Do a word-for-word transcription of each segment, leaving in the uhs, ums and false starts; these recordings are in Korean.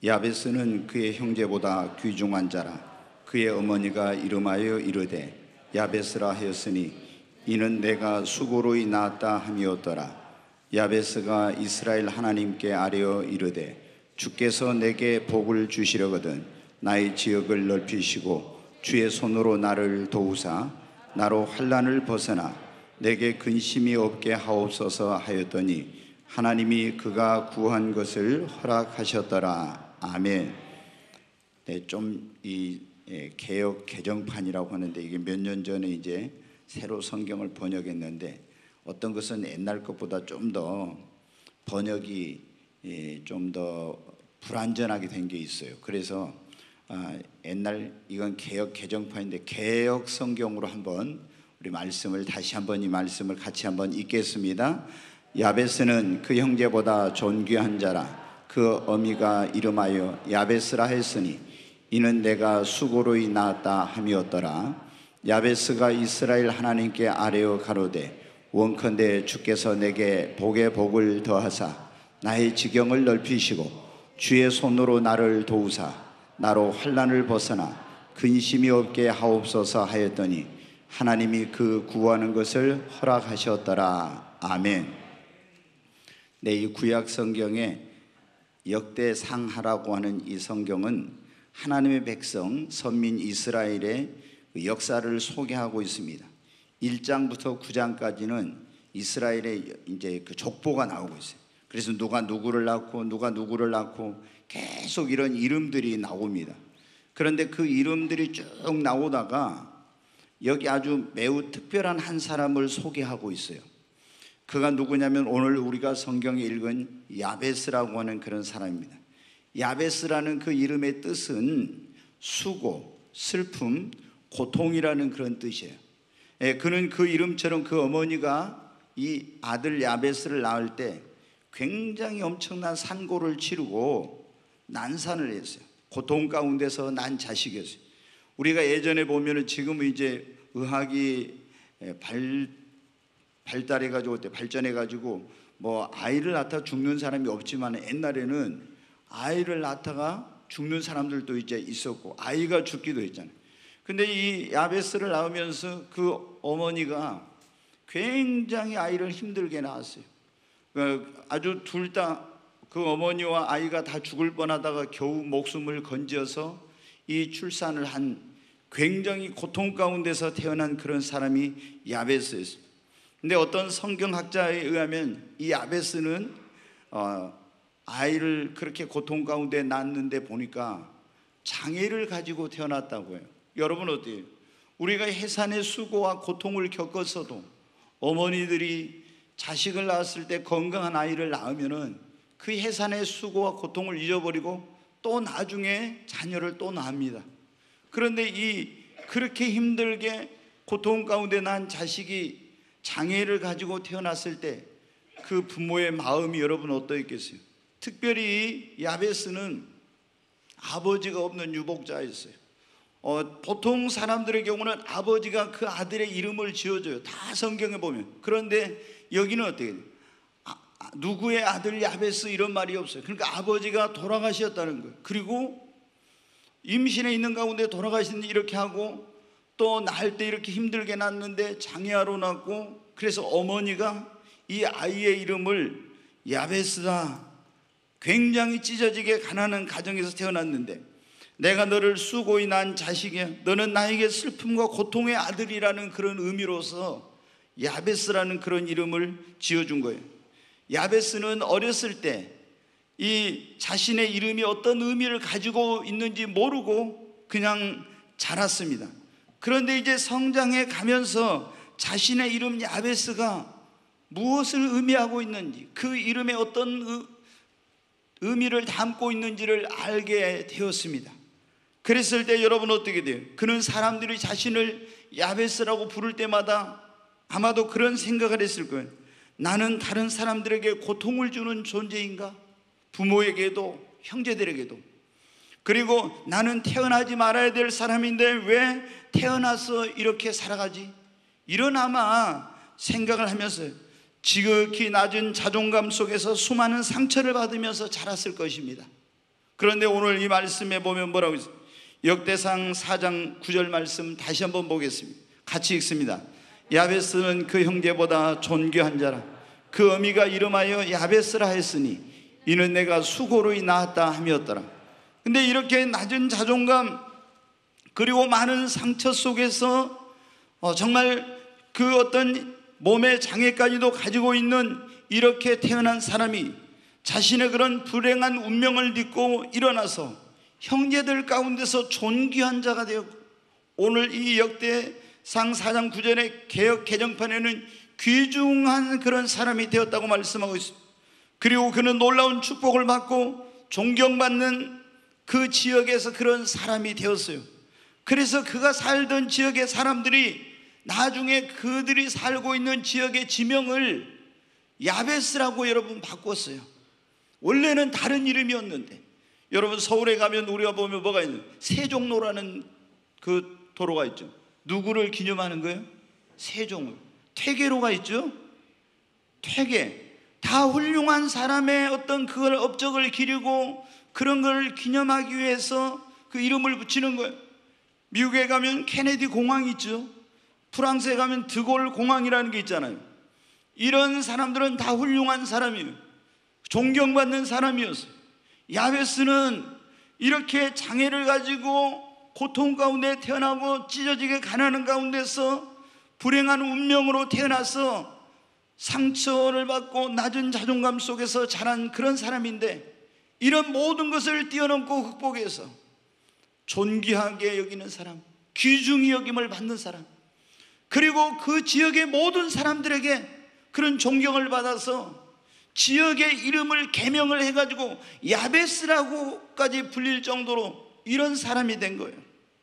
야베스는 그의 형제보다 귀중한 자라. 그의 어머니가 이름하여 이르되 야베스라 하였으니 이는 내가 수고로이 낳았다 함이었더라. 야베스가 이스라엘 하나님께 아뢰어 이르되 주께서 내게 복을 주시려거든 나의 지역을 넓히시고 주의 손으로 나를 도우사 나로 환난을 벗어나 내게 근심이 없게 하옵소서 하였더니 하나님이 그가 구한 것을 허락하셨더라. 아멘. 네, 좀 이 개역 개정판이라고 하는데 이게 몇 년 전에 이제 새로 성경을 번역했는데 어떤 것은 옛날 것보다 좀 더 번역이 좀 더 불완전하게 된 게 있어요. 그래서 아, 옛날 이건 개역 개정판인데 개역 성경으로 한번 우리 말씀을 다시 한번 이 말씀을 같이 한번 읽겠습니다. 야베스는 그 형제보다 존귀한 자라. 그 어미가 이름하여 야베스라 했으니 이는 내가 수고로이 낳았다 함이었더라. 야베스가 이스라엘 하나님께 아뢰어 가로되 원컨대 주께서 내게 복의 복을 더하사 나의 지경을 넓히시고 주의 손으로 나를 도우사 나로 환난을 벗어나 근심이 없게 하옵소서 하였더니 하나님이 그 구하는 것을 허락하셨더라. 아멘. 네, 이 구약 성경에 역대상하라고 하는 이 성경은 하나님의 백성 선민 이스라엘의 역사를 소개하고 있습니다. 일 장부터 구 장까지는 이스라엘의 이제 그 족보가 나오고 있어요. 그래서 누가 누구를 낳고 누가 누구를 낳고 계속 이런 이름들이 나옵니다. 그런데 그 이름들이 쭉 나오다가 여기 아주 매우 특별한 한 사람을 소개하고 있어요. 그가 누구냐면 오늘 우리가 성경에 읽은 야베스라고 하는 그런 사람입니다. 야베스라는 그 이름의 뜻은 수고, 슬픔, 고통이라는 그런 뜻이에요. 예, 그는 그 이름처럼 그 어머니가 이 아들 야베스를 낳을 때 굉장히 엄청난 산고를 치르고 난산을 했어요. 고통 가운데서 난 자식이었어요. 우리가 예전에 보면은 지금은 이제 의학이 발, 발달해가지고 발전해가지고 뭐 아이를 낳다 죽는 사람이 없지만 옛날에는 아이를 낳다가 죽는 사람들도 이제 있었고 아이가 죽기도 했잖아요. 근데 이 야베스를 낳으면서 그 어머니가 굉장히 아이를 힘들게 낳았어요. 아주 둘 다 그 어머니와 아이가 다 죽을 뻔하다가 겨우 목숨을 건져서 이 출산을 한 굉장히 고통 가운데서 태어난 그런 사람이 야베스였어요. 근데 어떤 성경학자에 의하면 이 야베스는 어, 아이를 그렇게 고통 가운데 낳았는데 보니까 장애를 가지고 태어났다고 해요. 여러분 어때요? 우리가 해산의 수고와 고통을 겪었어도 어머니들이 자식을 낳았을 때 건강한 아이를 낳으면은 그 해산의 수고와 고통을 잊어버리고 또 나중에 자녀를 또 낳습니다. 그런데 이 그렇게 힘들게 고통 가운데 난 자식이 장애를 가지고 태어났을 때 그 부모의 마음이 여러분 어떠했겠어요? 특별히 야베스는 아버지가 없는 유복자였어요. 어, 보통 사람들의 경우는 아버지가 그 아들의 이름을 지어줘요. 다 성경에 보면. 그런데 여기는 어떻게 돼요? 아, 누구의 아들 야베스 이런 말이 없어요. 그러니까 아버지가 돌아가셨다는 거예요. 그리고 임신에 있는 가운데 돌아가시는데 이렇게 하고 또 낳을 때 이렇게 힘들게 낳는데 장애아로 낳고 그래서 어머니가 이 아이의 이름을 야베스다. 굉장히 찢어지게 가난한 가정에서 태어났는데 내가 너를 수고히 낳은 자식이야. 너는 나에게 슬픔과 고통의 아들이라는 그런 의미로서 야베스라는 그런 이름을 지어준 거예요. 야베스는 어렸을 때 이 자신의 이름이 어떤 의미를 가지고 있는지 모르고 그냥 자랐습니다. 그런데 이제 성장해 가면서 자신의 이름 야베스가 무엇을 의미하고 있는지 그 이름에 어떤 의, 의미를 담고 있는지를 알게 되었습니다. 그랬을 때 여러분 어떻게 돼요? 그는 사람들이 자신을 야베스라고 부를 때마다 아마도 그런 생각을 했을 거예요. 나는 다른 사람들에게 고통을 주는 존재인가? 부모에게도 형제들에게도. 그리고 나는 태어나지 말아야 될 사람인데 왜 태어나서 이렇게 살아가지? 이런 아마 생각을 하면서 지극히 낮은 자존감 속에서 수많은 상처를 받으면서 자랐을 것입니다. 그런데 오늘 이 말씀에 보면 뭐라고 있어요? 역대상 사 장 구 절 말씀 다시 한번 보겠습니다. 같이 읽습니다. 야베스는 그 형제보다 존귀한 자라. 그 어미가 이름하여 야베스라 했으니 이는 내가 수고로 낳았다 함이었더라. 근데 이렇게 낮은 자존감 그리고 많은 상처 속에서 어 정말 그 어떤 몸의 장애까지도 가지고 있는 이렇게 태어난 사람이 자신의 그런 불행한 운명을 딛고 일어나서 형제들 가운데서 존귀한 자가 되었고, 오늘 이 역대상 사 장 구 절의 개역 개정판에는 귀중한 그런 사람이 되었다고 말씀하고 있습니다. 그리고 그는 놀라운 축복을 받고 존경받는 그 지역에서 그런 사람이 되었어요. 그래서 그가 살던 지역의 사람들이 나중에 그들이 살고 있는 지역의 지명을 야베스라고 여러분 바꿨어요. 원래는 다른 이름이었는데, 여러분 서울에 가면 우리가 보면 뭐가 있는, 세종로라는 그 도로가 있죠. 누구를 기념하는 거예요? 세종을. 퇴계로가 있죠. 퇴계. 다 훌륭한 사람의 어떤 그걸 업적을 기리고 그런 걸 기념하기 위해서 그 이름을 붙이는 거예요. 미국에 가면 케네디 공항이 있죠. 프랑스에 가면 드골 공항이라는 게 있잖아요. 이런 사람들은 다 훌륭한 사람이에요. 존경받는 사람이었어요. 야베스는 이렇게 장애를 가지고 고통 가운데 태어나고 찢어지게 가난한 가운데서 불행한 운명으로 태어나서 상처를 받고 낮은 자존감 속에서 자란 그런 사람인데, 이런 모든 것을 뛰어넘고 극복해서 존귀하게 여기는 사람, 귀중히 여김을 받는 사람, 그리고 그 지역의 모든 사람들에게 그런 존경을 받아서 지역의 이름을 개명을 해가지고 야베스라고까지 불릴 정도로 이런 사람이 된 거예요.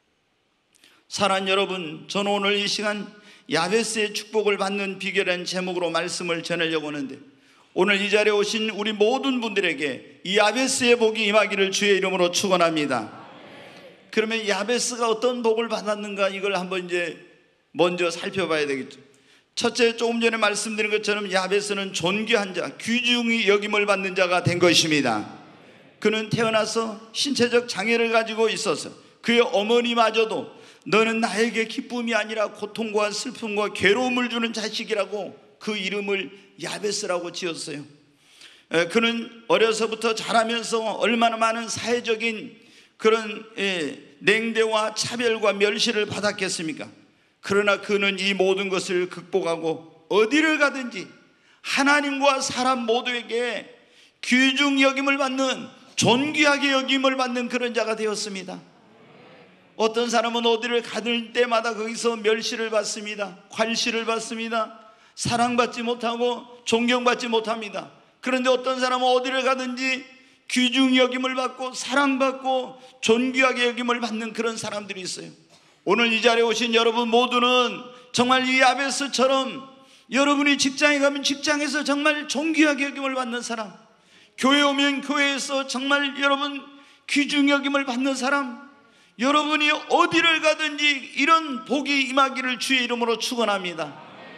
사랑하는 여러분, 저는 오늘 이 시간 야베스의 축복을 받는 비결이라는 제목으로 말씀을 전하려고 하는데, 오늘 이 자리에 오신 우리 모든 분들에게 이 야베스의 복이 임하기를 주의 이름으로 축원합니다. 그러면 야베스가 어떤 복을 받았는가, 이걸 한번 이제 먼저 살펴봐야 되겠죠. 첫째, 조금 전에 말씀드린 것처럼 야베스는 존귀한 자, 귀중히 여김을 받는 자가 된 것입니다. 그는 태어나서 신체적 장애를 가지고 있어서 그의 어머니마저도 너는 나에게 기쁨이 아니라 고통과 슬픔과 괴로움을 주는 자식이라고 그 이름을 야베스라고 지었어요. 그는 어려서부터 자라면서 얼마나 많은 사회적인 그런 냉대와 차별과 멸시를 받았겠습니까? 그러나 그는 이 모든 것을 극복하고 어디를 가든지 하나님과 사람 모두에게 귀중 여김을 받는, 존귀하게 여김을 받는 그런 자가 되었습니다. 어떤 사람은 어디를 가들 때마다 거기서 멸시를 받습니다. 괄시를 받습니다. 사랑받지 못하고 존경받지 못합니다. 그런데 어떤 사람은 어디를 가든지 귀중 여김을 받고 사랑받고 존귀하게 여김을 받는 그런 사람들이 있어요. 오늘 이 자리에 오신 여러분 모두는 정말 이 야베스처럼 여러분이 직장에 가면 직장에서 정말 존귀하게 여김을 받는 사람, 교회 오면 교회에서 정말 여러분 귀중 여김을 받는 사람, 여러분이 어디를 가든지 이런 복이 임하기를 주의 이름으로 축원합니다.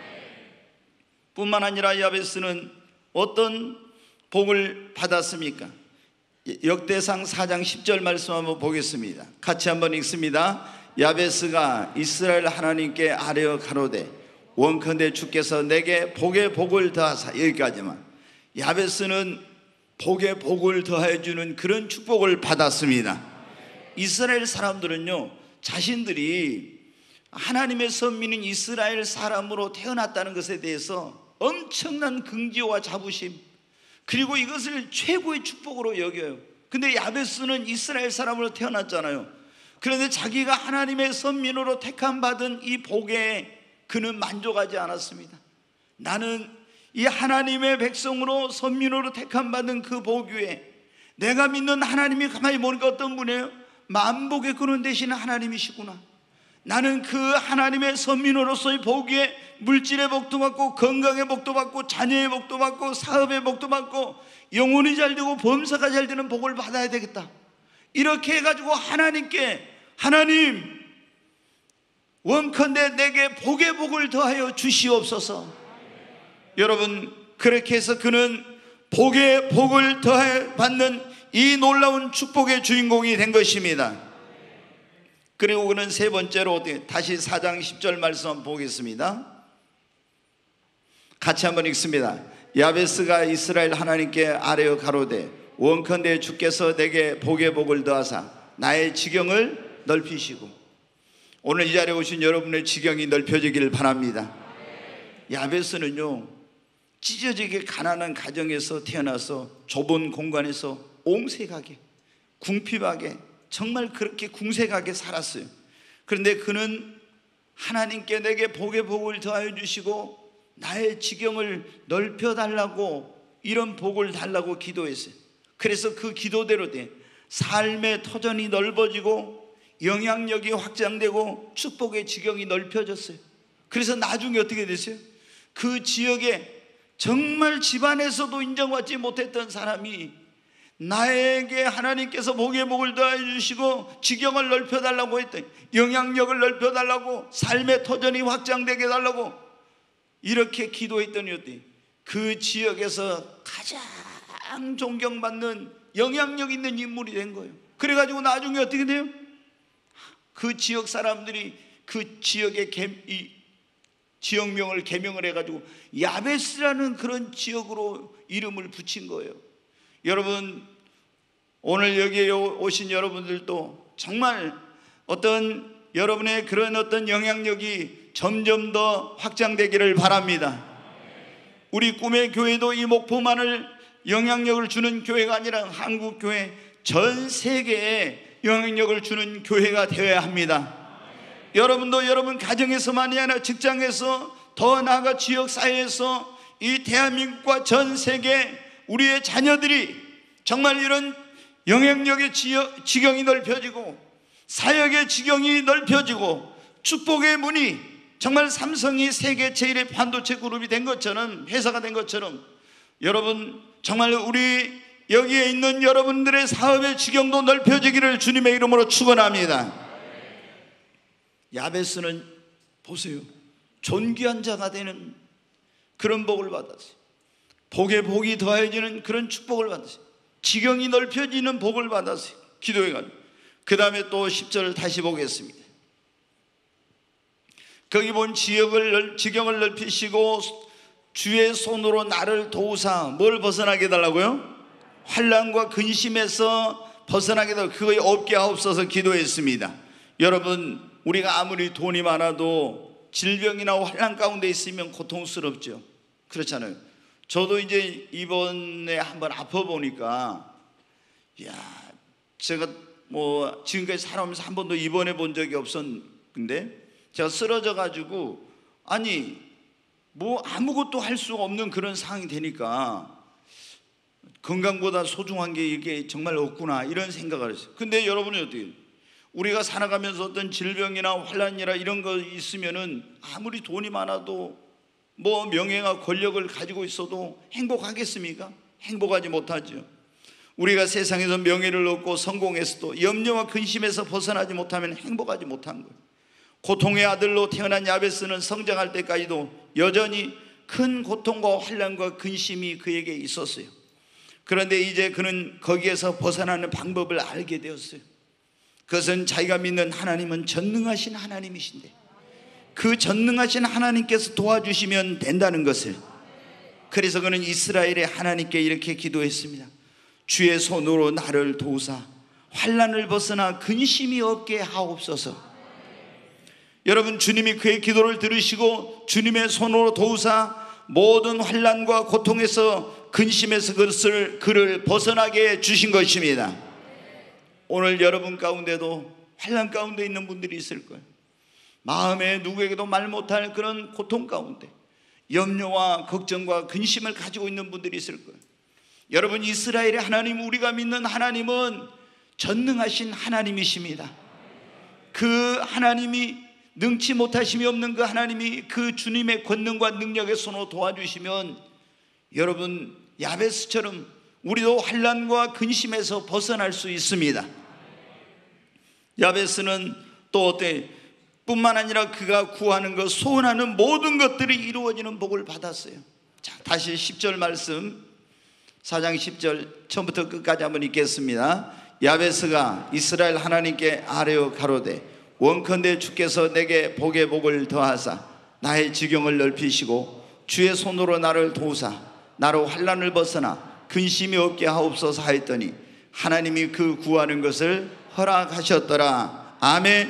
뿐만 아니라 야베스는 어떤 복을 받았습니까? 역대상 사 장 십 절 말씀 한번 보겠습니다. 같이 한번 읽습니다. 야베스가 이스라엘 하나님께 아뢰어 가로되 원컨대 주께서 내게 복의 복을 더하사. 여기까지만. 야베스는 복의 복을 더하여 주는 그런 축복을 받았습니다. 이스라엘 사람들은요, 자신들이 하나님의 선민인 이스라엘 사람으로 태어났다는 것에 대해서 엄청난 긍지와 자부심, 그리고 이것을 최고의 축복으로 여겨요. 근데 야베스는 이스라엘 사람으로 태어났잖아요. 그런데 자기가 하나님의 선민으로 택함 받은 이 복에 그는 만족하지 않았습니다. 나는 이 하나님의 백성으로 선민으로 택함 받은 그 복 위에 내가 믿는 하나님이 가만히 보니까 어떤 분이에요? 만복의 근원 되시는 하나님이시구나. 나는 그 하나님의 선민으로서의 복 위에 물질의 복도 받고 건강의 복도 받고 자녀의 복도 받고 사업의 복도 받고 영혼이 잘 되고 범사가 잘 되는 복을 받아야 되겠다. 이렇게 해가지고 하나님께, 하나님 원컨대 내게 복의 복을 더하여 주시옵소서. 여러분, 그렇게 해서 그는 복의 복을 더해 받는 이 놀라운 축복의 주인공이 된 것입니다. 그리고 그는 세 번째로 다시 사 장 십 절 말씀 한번 보겠습니다. 같이 한번 읽습니다. 야베스가 이스라엘 하나님께 아뢰어 가로되 원컨대 주께서 내게 복의 복을 더하사 나의 지경을 넓히시고. 오늘 이 자리에 오신 여러분의 지경이 넓혀지기를 바랍니다. 야베스는요, 찢어지게 가난한 가정에서 태어나서 좁은 공간에서 옹색하게 궁핍하게 정말 그렇게 궁색하게 살았어요. 그런데 그는 하나님께 내게 복의 복을 더하여 주시고 나의 지경을 넓혀달라고, 이런 복을 달라고 기도했어요. 그래서 그 기도대로 돼 삶의 터전이 넓어지고 영향력이 확장되고 축복의 지경이 넓혀졌어요. 그래서 나중에 어떻게 됐어요? 그 지역에 정말 집안에서도 인정받지 못했던 사람이 나에게 하나님께서 복의 복을 더해 주시고 지경을 넓혀달라고 했더니, 영향력을 넓혀달라고, 삶의 터전이 확장되게 해달라고 이렇게 기도했더니 그 지역에서 가장 존경받는 영향력 있는 인물이 된 거예요. 그래가지고 나중에 어떻게 돼요? 그 지역 사람들이 그 지역의 개, 이 지역명을 개명을 해가지고 야베스라는 그런 지역으로 이름을 붙인 거예요. 여러분, 오늘 여기에 오신 여러분들도 정말 어떤 여러분의 그런 어떤 영향력이 점점 더 확장되기를 바랍니다. 우리 꿈의 교회도 이 목포만을 영향력을 주는 교회가 아니라 한국 교회 전 세계에 영향력을 주는 교회가 되어야 합니다. 여러분도 여러분 가정에서만이 아니라 직장에서, 더 나아가 지역 사회에서 이 대한민국과 전 세계 우리의 자녀들이 정말 이런 영향력의 지역, 지경이 넓혀지고 사역의 지경이 넓혀지고 축복의 문이, 정말 삼성이 세계 제일의 반도체 그룹이 된 것처럼, 회사가 된 것처럼, 여러분 정말 우리 여기에 있는 여러분들의 사업의 지경도 넓혀지기를 주님의 이름으로 축원합니다. 야베스는 보세요, 존귀한 자가 되는 그런 복을 받았어요. 복에 복이 더해지는 그런 축복을 받았어요. 지경이 넓혀지는 복을 받았어요. 기도해가지고. 그 다음에 또 십 절을 다시 보겠습니다. 거기 본 지역을, 지경을 넓히시고 주의 손으로 나를 도우사 뭘 벗어나게 해달라고요? 환난과 근심에서 벗어나게 해달라고, 그거에 없게 하옵소서 기도했습니다. 여러분, 우리가 아무리 돈이 많아도 질병이나 환난 가운데 있으면 고통스럽죠. 그렇잖아요. 저도 이제 이번에 한번 아파 보니까, 야, 제가 뭐 지금까지 살아오면서 한 번도 입원해 본 적이 없었는데 제가 쓰러져 가지고, 아니 뭐 아무것도 할 수 없는 그런 상황이 되니까 건강보다 소중한 게 이게 정말 없구나, 이런 생각을 했어요. 근데 여러분이 어떻게, 우리가 살아가면서 어떤 질병이나 환난이나 이런 거 있으면은 아무리 돈이 많아도 뭐 명예나 권력을 가지고 있어도 행복하겠습니까? 행복하지 못하죠. 우리가 세상에서 명예를 얻고 성공했어도 염려와 근심에서 벗어나지 못하면 행복하지 못한 거예요. 고통의 아들로 태어난 야베스는 성장할 때까지도 여전히 큰 고통과 환난과 근심이 그에게 있었어요. 그런데 이제 그는 거기에서 벗어나는 방법을 알게 되었어요. 그것은 자기가 믿는 하나님은 전능하신 하나님이신데 그 전능하신 하나님께서 도와주시면 된다는 것을. 그래서 그는 이스라엘의 하나님께 이렇게 기도했습니다. 주의 손으로 나를 도우사 환난을 벗어나 근심이 없게 하옵소서. 여러분, 주님이 그의 기도를 들으시고 주님의 손으로 도우사 모든 환난과 고통에서, 근심에서 그것을, 그를 벗어나게 해 주신 것입니다. 오늘 여러분 가운데도 환난 가운데 있는 분들이 있을 거예요. 마음에 누구에게도 말 못할 그런 고통 가운데 염려와 걱정과 근심을 가지고 있는 분들이 있을 거예요. 여러분, 이스라엘의 하나님, 우리가 믿는 하나님은 전능하신 하나님이십니다. 그 하나님이, 능치 못하심이 없는 그 하나님이 그 주님의 권능과 능력의 손으로 도와주시면 여러분, 야베스처럼 우리도 환난과 근심에서 벗어날 수 있습니다. 야베스는 또 어때? 뿐만 아니라 그가 구하는 것, 소원하는 모든 것들이 이루어지는 복을 받았어요. 자, 다시 십 절 말씀 사 장 십 절 처음부터 끝까지 한번 읽겠습니다. 야베스가 이스라엘 하나님께 아뢰어 가로되 원컨대 주께서 내게 복의 복을 더하사 나의 지경을 넓히시고 주의 손으로 나를 도우사 나로 환난을 벗어나 근심이 없게 하옵소서 하였더니 하나님이 그 구하는 것을 허락하셨더라. 아멘.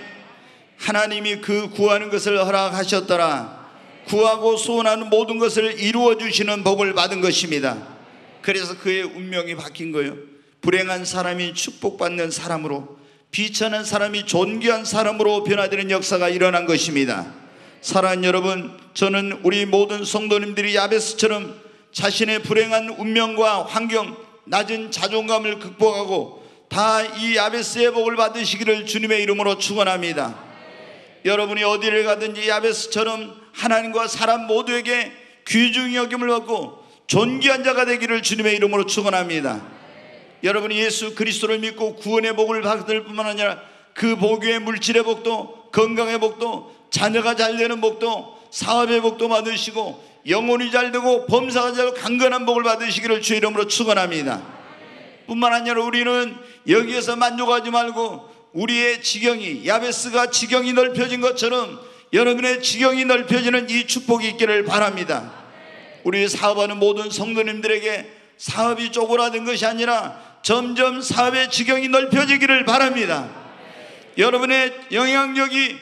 하나님이 그 구하는 것을 허락하셨더라. 구하고 소원하는 모든 것을 이루어 주시는 복을 받은 것입니다. 그래서 그의 운명이 바뀐 거예요. 불행한 사람이 축복받는 사람으로, 비천한 사람이 존귀한 사람으로 변화되는 역사가 일어난 것입니다. 사랑하는 여러분, 저는 우리 모든 성도님들이 야베스처럼 자신의 불행한 운명과 환경, 낮은 자존감을 극복하고 다 이 야베스의 복을 받으시기를 주님의 이름으로 축원합니다. 여러분이 어디를 가든지 야베스처럼 하나님과 사람 모두에게 귀중히 여김을 받고 존귀한 자가 되기를 주님의 이름으로 축원합니다. 여러분이 예수 그리스도를 믿고 구원의 복을 받을 뿐만 아니라 그 복 외에 물질의 복도, 건강의 복도, 자녀가 잘 되는 복도, 사업의 복도 받으시고 영혼이 잘 되고 범사가 잘 되고 강건한 복을 받으시기를 주의 이름으로 축원합니다. 뿐만 아니라 우리는 여기에서 만족하지 말고 우리의 지경이, 야베스가 지경이 넓혀진 것처럼 여러분의 지경이 넓혀지는 이 축복이 있기를 바랍니다. 우리 사업하는 모든 성도님들에게 사업이 쪼그라든 것이 아니라 점점 사업의 지경이 넓혀지기를 바랍니다. 여러분의 영향력이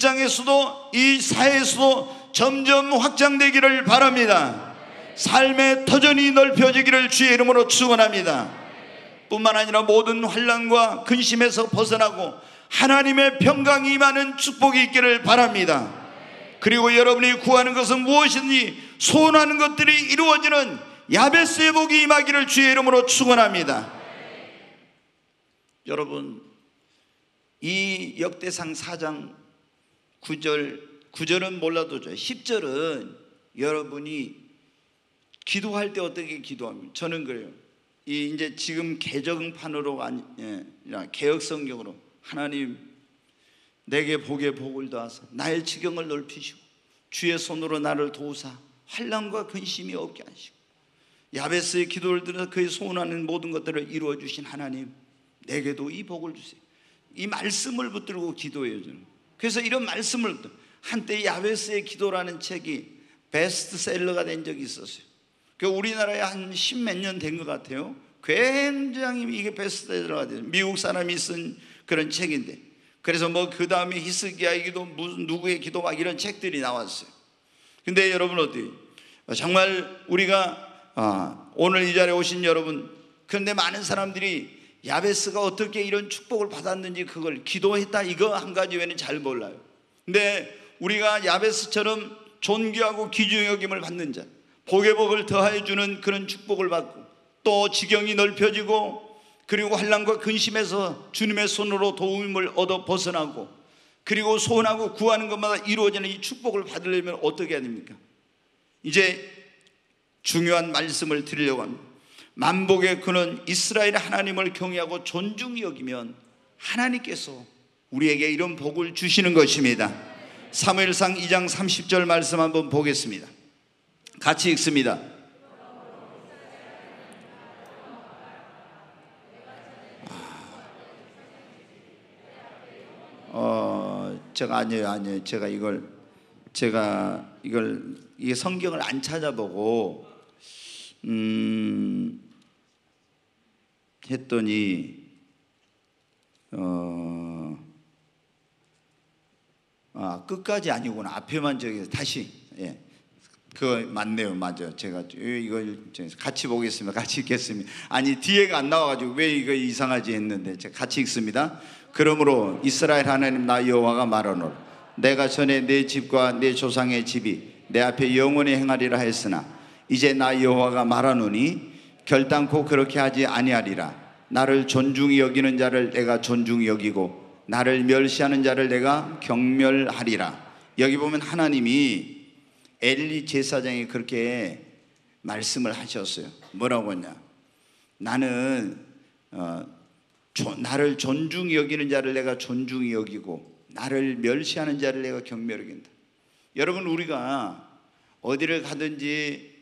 직장에서도 이 사회에서도 점점 확장되기를 바랍니다. 삶의 터전이 넓혀지기를 주의 이름으로 축원합니다. 뿐만 아니라 모든 환난과 근심에서 벗어나고 하나님의 평강이 임하는 축복이 있기를 바랍니다. 그리고 여러분이 구하는 것은 무엇이든지 소원하는 것들이 이루어지는 야베스의 복이 임하기를 주의 이름으로 축원합니다. 여러분, 이 역대상 사 장 구 절, 구 절은 몰라도 좋아요. 십 절은 여러분이 기도할 때 어떻게 기도합니까? 저는 그래요. 이 이제 지금 개정판으로 아니, 예, 개혁 성경으로 하나님 내게 복의 복을 더하사 나의 지경을 넓히시고 주의 손으로 나를 도우사 환난과 근심이 없게 하시고 야베스의 기도를 들어서 그의 소원하는 모든 것들을 이루어 주신 하나님, 내게도 이 복을 주세요. 이 말씀을 붙들고 기도해요. 저는 그래서 이런 말씀을, 한때 야베스의 기도라는 책이 베스트셀러가 된 적이 있었어요. 그 우리나라에 한 십몇 년 된 것 같아요. 굉장히 이게 베스트셀러가 돼요. 미국 사람이 쓴 그런 책인데, 그래서 뭐 그 다음에 히스기야의 기도, 무슨 누구의 기도 막 이런 책들이 나왔어요. 근데 여러분 어때요? 정말 우리가 아, 오늘 이 자리에 오신 여러분, 그런데 많은 사람들이 야베스가 어떻게 이런 축복을 받았는지 그걸 기도했다 이거 한 가지 외에는 잘 몰라요. 근데 우리가 야베스처럼 존귀하고 귀중히 여김을 받는 자, 복의 복을 더하여 주는 그런 축복을 받고 또 지경이 넓혀지고 그리고 환난과 근심에서 주님의 손으로 도움을 얻어 벗어나고 그리고 소원하고 구하는 것마다 이루어지는 이 축복을 받으려면 어떻게 해야 됩니까? 이제 중요한 말씀을 드리려고 합니다. 만복의 근원 이스라엘 하나님을 경외하고 존중히 여기면 하나님께서 우리에게 이런 복을 주시는 것입니다. 사무엘상 이 장 삼십 절 말씀 한번 보겠습니다. 같이 읽습니다. 어, 제가 아니에요, 아니에요. 제가 이걸 제가 이걸 이 성경을 안 찾아보고 음, 했더니 어, 아, 끝까지 아니구나. 앞에만 저기 다시 예. 그거 맞네요. 맞아요. 제가 이걸 같이 보겠습니다. 같이 읽겠습니다. 아니 뒤에가 안 나와가지고 왜 이거 이상하지 했는데 제가 같이 읽습니다. 그러므로 이스라엘 하나님 나 여호와가 말하노라 내가 전에 내 집과 내 조상의 집이 내 앞에 영원히 행하리라 했으나 이제 나 여호와가 말하노니 결단코 그렇게 하지 아니하리라. 나를 존중히 여기는 자를 내가 존중히 여기고 나를 멸시하는 자를 내가 경멸하리라. 여기 보면 하나님이 엘리 제사장이 그렇게 말씀을 하셨어요. 뭐라고 하냐? 나는 어, 조, 나를 존중히 여기는 자를 내가 존중히 여기고 나를 멸시하는 자를 내가 경멸히 여긴다. 여러분 우리가 어디를 가든지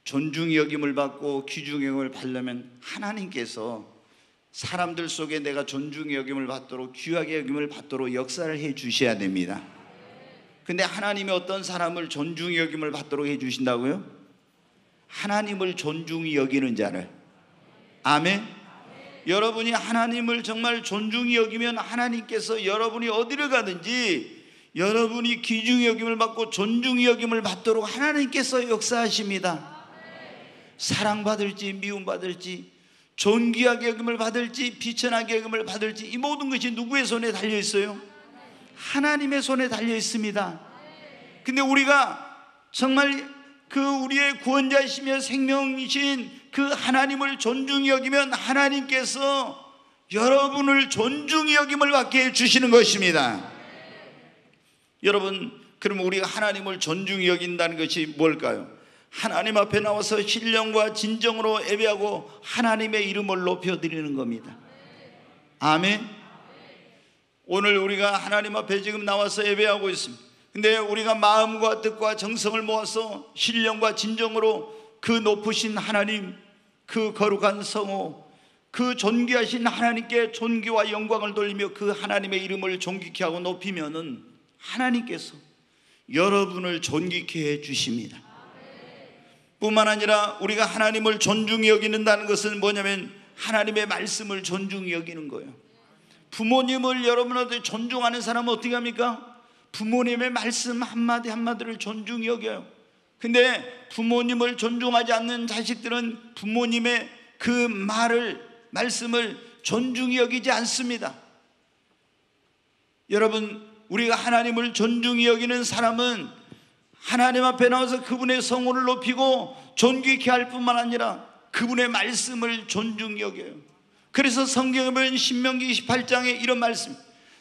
존중이 여김을 받고 귀중히 여김을 받려면 하나님께서 사람들 속에 내가 존중이 여김을 받도록 귀하게 여김을 받도록 역사를 해 주셔야 됩니다. 근데 하나님이 어떤 사람을 존중이 여김을 받도록 해 주신다고요? 하나님을 존중히 여기는 자를. 아멘. 여러분이 하나님을 정말 존중히 여기면 하나님께서 여러분이 어디를 가든지 여러분이 귀중히 여김을 받고 존중히 여김을 받도록 하나님께서 역사하십니다. 사랑받을지 미움받을지 존귀하게 여김을 받을지 비천하게 여김을 받을지 이 모든 것이 누구의 손에 달려 있어요? 하나님의 손에 달려 있습니다. 근데 우리가 정말 그 우리의 구원자이시며 생명이신 그 하나님을 존중히 여기면 하나님께서 여러분을 존중히 여김을 받게 해주시는 것입니다. 여러분, 그럼 우리가 하나님을 존중히 여긴다는 것이 뭘까요? 하나님 앞에 나와서 신령과 진정으로 예배하고 하나님의 이름을 높여드리는 겁니다. 아멘. 오늘 우리가 하나님 앞에 지금 나와서 예배하고 있습니다. 근데 우리가 마음과 뜻과 정성을 모아서 신령과 진정으로 그 높으신 하나님, 그 거룩한 성호, 그 존귀하신 하나님께 존귀와 영광을 돌리며 그 하나님의 이름을 존귀케 하고 높이면은 하나님께서 여러분을 존귀케 해 주십니다. 뿐만 아니라 우리가 하나님을 존중히 여기는다는 것은 뭐냐면 하나님의 말씀을 존중히 여기는 거예요. 부모님을 여러분한테 존중하는 사람은 어떻게 합니까? 부모님의 말씀 한마디 한마디를 존중히 여겨요. 근데 부모님을 존중하지 않는 자식들은 부모님의 그 말을, 말씀을 존중히 여기지 않습니다. 여러분, 우리가 하나님을 존중히 여기는 사람은 하나님 앞에 나와서 그분의 성호를 높이고 존귀케 할 뿐만 아니라 그분의 말씀을 존중히 여겨요. 그래서 성경에 보면 신명기 이십팔 장에 이런 말씀,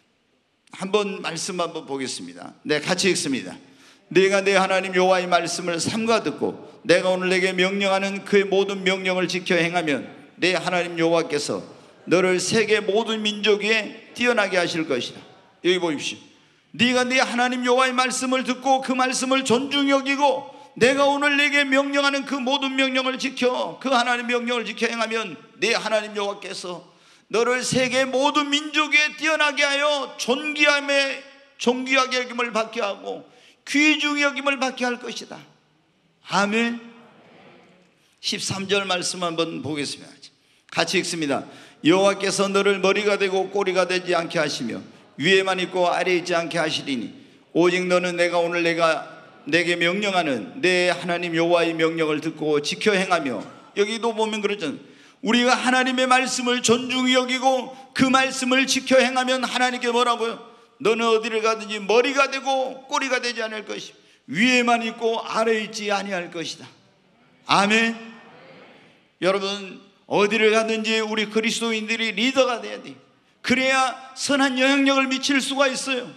한번 말씀 한번 보겠습니다. 네, 같이 읽습니다. 네가 내 하나님 여호와의 말씀을 삼가 듣고 내가 오늘 내게 명령하는 그의 모든 명령을 지켜 행하면 내 하나님 여호와께서 너를 세계 모든 민족 위에 뛰어나게 하실 것이다. 여기 보십시오. 네가 네 하나님 여호와의 말씀을 듣고 그 말씀을 존중히 여기고 내가 오늘 내게 명령하는 그 모든 명령을 지켜 그 하나님 명령을 지켜 행하면 네 하나님 여호와께서 너를 세계 모든 민족에 뛰어나게 하여 존귀함에 존귀하게 여김을 받게 하고 귀중히 여김을 받게 할 것이다. 아멘. 십삼 절 말씀 한번 보겠습니다. 같이 읽습니다. 여호와께서 너를 머리가 되고 꼬리가 되지 않게 하시며 위에만 있고 아래에 있지 않게 하시리니 오직 너는 내가 오늘 내가 내게 명령하는 내 하나님 여호와의 명령을 듣고 지켜 행하며, 여기도 보면 그렇잖아요. 우리가 하나님의 말씀을 존중히 여기고 그 말씀을 지켜 행하면 하나님께 뭐라고요? 너는 어디를 가든지 머리가 되고 꼬리가 되지 않을 것이 위에만 있고 아래에 있지 아니할 것이다. 아멘. 여러분, 어디를 가든지 우리 그리스도인들이 리더가 돼야 돼. 그래야 선한 영향력을 미칠 수가 있어요.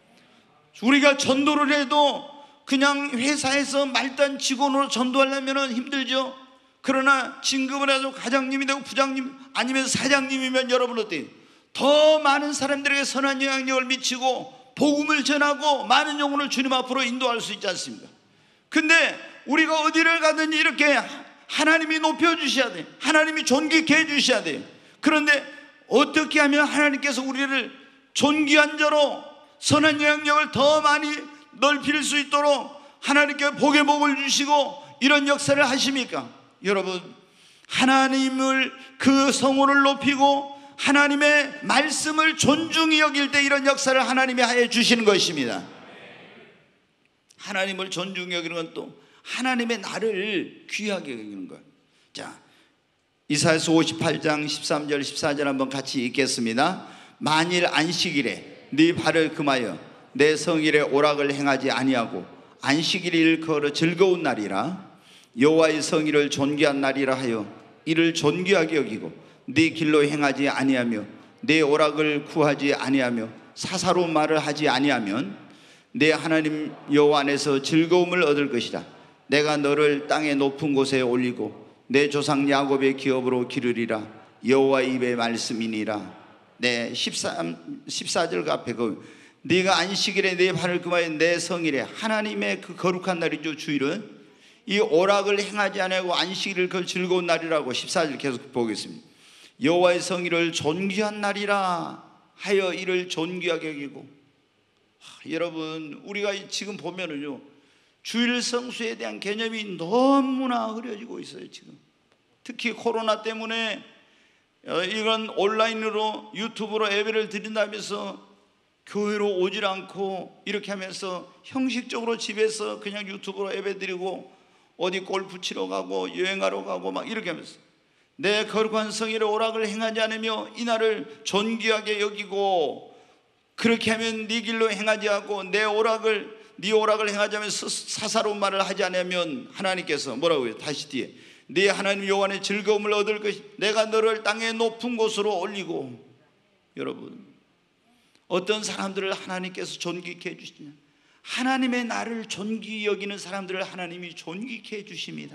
우리가 전도를 해도 그냥 회사에서 말단 직원으로 전도하려면 힘들죠. 그러나 진급을 해서 과장님이 되고 부장님 아니면 사장님이면 여러분 어때요? 더 많은 사람들에게 선한 영향력을 미치고 복음을 전하고 많은 영혼을 주님 앞으로 인도할 수 있지 않습니까? 근데 우리가 어디를 가든지 이렇게 하나님이 높여주셔야 돼요. 하나님이 존귀케 해주셔야 돼요. 그런데 어떻게 하면 하나님께서 우리를 존귀한 자로 선한 영향력을 더 많이 넓힐 수 있도록 하나님께 복의 복을 주시고 이런 역사를 하십니까? 여러분, 하나님을 그 성호를 높이고 하나님의 말씀을 존중히 여길 때 이런 역사를 하나님이 하여 주시는 것입니다. 하나님을 존중히 여기는 건 또 하나님의 나를 귀하게 여기는 거예요. 자, 이사야서 오십팔 장 십삼 절 십사 절 한번 같이 읽겠습니다. 만일 안식일에 네 발을 금하여 내 성일에 오락을 행하지 아니하고 안식일을 일컬어 즐거운 날이라 여호와의 성일을 존귀한 날이라 하여 이를 존귀하게 여기고 네 길로 행하지 아니하며 내 오락을 구하지 아니하며 사사로운 말을 하지 아니하면 내 하나님 여호와 안에서 즐거움을 얻을 것이다. 내가 너를 땅의 높은 곳에 올리고 내 조상 야곱의 기업으로 기르리라. 여호와의 입의 말씀이니라. 네, 십삼, 십사 절 앞에 그 네가 안식일에 내 발을 금하여 내 성일에, 하나님의 그 거룩한 날이죠, 주일은. 이 오락을 행하지 아니하고 안식일을 그 즐거운 날이라고 십사 절 계속 보겠습니다. 여호와의 성일을 존귀한 날이라 하여 이를 존귀하게 여기고. 하, 여러분 우리가 지금 보면은요 주일 성수에 대한 개념이 너무나 흐려지고 있어요. 지금 특히 코로나 때문에 이런 온라인으로 유튜브로 예배를 드린다면서 교회로 오질 않고 이렇게 하면서 형식적으로 집에서 그냥 유튜브로 예배 드리고 어디 골프 치러 가고 여행하러 가고 막 이렇게 하면서 내 거룩한 성일의 오락을 행하지 않으며 이 날을 존귀하게 여기고, 그렇게 하면 네 길로 행하지 않고 내 오락을 네 오락을 행하자면 사사로운 말을 하지 않으면 하나님께서 뭐라고 해요? 다시 뒤에 네 하나님 여호와 안에 즐거움을 얻을 것이 내가 너를 땅의 높은 곳으로 올리고. 여러분 어떤 사람들을 하나님께서 존귀케 해주시냐? 하나님의 나를 존귀히 여기는 사람들을 하나님이 존귀케 해주십니다.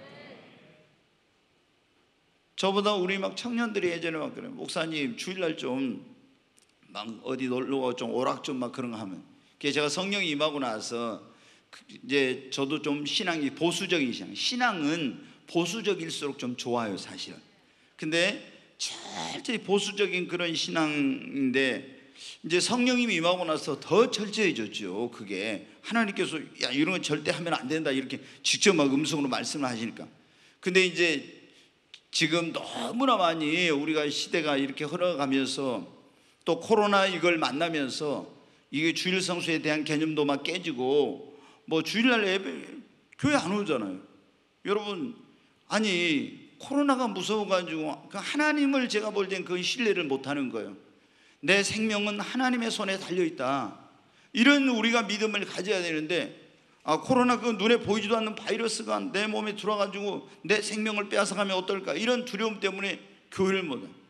저보다 우리 막 청년들이 예전에 막 그래요. 목사님 주일날 좀 막 어디 놀러가 좀 오락 좀 막 그런 거 하면, 그게 제가 성령이 임하고 나서 이제 저도 좀 신앙이 보수적인 신앙, 신앙은 보수적일수록 좀 좋아요 사실은. 근데 철저히 보수적인 그런 신앙인데 이제 성령님이 임하고 나서 더 철저해졌죠. 그게 하나님께서 야 이런 건 절대 하면 안 된다 이렇게 직접 막 음성으로 말씀을 하시니까. 근데 이제 지금 너무나 많이 우리가 시대가 이렇게 흘러가면서 또 코로나 이걸 만나면서 이게 주일 성수에 대한 개념도 막 깨지고, 뭐 주일날 예배 교회 안 오잖아요. 여러분 아니 코로나가 무서워가지고 하나님을 제가 볼 땐 그 신뢰를 못하는 거예요. 내 생명은 하나님의 손에 달려있다, 이런 우리가 믿음을 가져야 되는데, 아 코로나 그 눈에 보이지도 않는 바이러스가 내 몸에 들어가지고 내 생명을 빼앗아가면 어떨까, 이런 두려움 때문에 교회를 못 와요.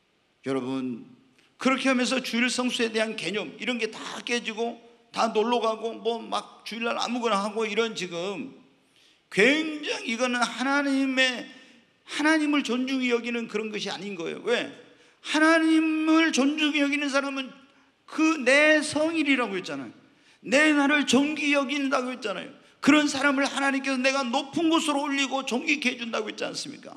여러분 그렇게 하면서 주일 성수에 대한 개념 이런 게 다 깨지고 다 놀러가고 뭐 막 주일날 아무거나 하고 이런, 지금 굉장히 이거는 하나님의 하나님을 존중히 여기는 그런 것이 아닌 거예요. 왜? 하나님을 존중히 여기는 사람은 그 내 성일이라고 했잖아요. 내 나를 존귀히 여긴다고 했잖아요. 그런 사람을 하나님께서 내가 높은 곳으로 올리고 존귀케 해준다고 했지 않습니까?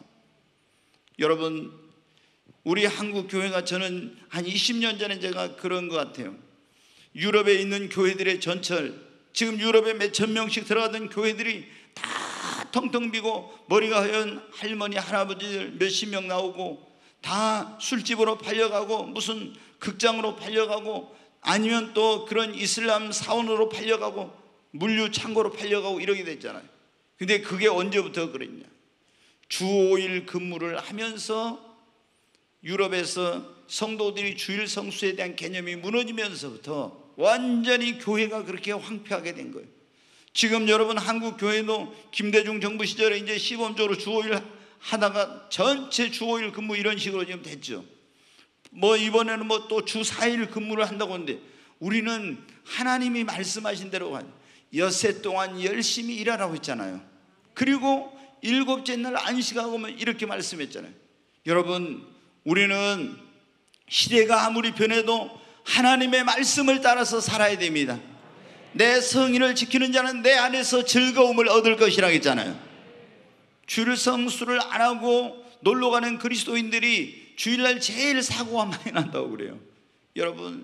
여러분 우리 한국 교회가, 저는 한 이십 년 전에 제가 그런 것 같아요. 유럽에 있는 교회들의 전철, 지금 유럽에 몇천 명씩 들어가던 교회들이 다 텅텅 비고 머리가 하얀 할머니 할아버지들 몇십 명 나오고 다 술집으로 팔려가고 무슨 극장으로 팔려가고 아니면 또 그런 이슬람 사원으로 팔려가고 물류 창고로 팔려가고 이러게 됐잖아요. 근데 그게 언제부터 그랬냐? 주 오 일 근무를 하면서 유럽에서 성도들이 주일 성수에 대한 개념이 무너지면서부터 완전히 교회가 그렇게 황폐하게 된 거예요. 지금 여러분 한국 교회도 김대중 정부 시절에 이제 시범적으로 주 오 일 하다가 전체 주 오 일 근무 이런 식으로 지금 됐죠. 뭐 이번에는 뭐 또 주 사 일 근무를 한다고 하는데, 우리는 하나님이 말씀하신 대로 엿새 동안 열심히 일하라고 했잖아요. 그리고 일곱째 날 안식하고 이렇게 말씀했잖아요. 여러분 우리는 시대가 아무리 변해도 하나님의 말씀을 따라서 살아야 됩니다. 내 성인을 지키는 자는 내 안에서 즐거움을 얻을 것이라고 했잖아요. 주일 성수를 안 하고 놀러가는 그리스도인들이 주일날 제일 사고가 많이 난다고 그래요. 여러분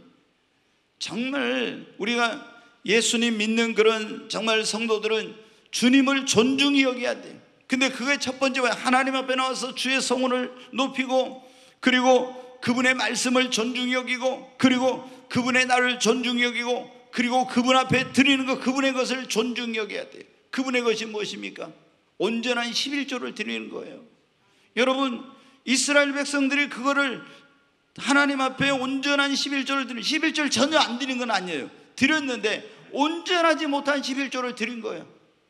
정말 우리가 예수님 믿는 그런 정말 성도들은 주님을 존중히 여겨야 돼. 근데 그게 첫 번째, 하나님 앞에 나와서 주의 성원을 높이고, 그리고 그분의 말씀을 존중히 여기고, 그리고 그분의 나를 존중히 여기고, 그리고 그분 앞에 드리는 것, 그분의 것을 존중히 여겨야 돼요. 그분의 것이 무엇입니까? 온전한 십일조를 드리는 거예요. 여러분 이스라엘 백성들이 그거를 하나님 앞에 온전한 십일조를 드리는, 십일조를 전혀 안 드리는 건 아니에요. 드렸는데 온전하지 못한 십일조를 드린 거예요.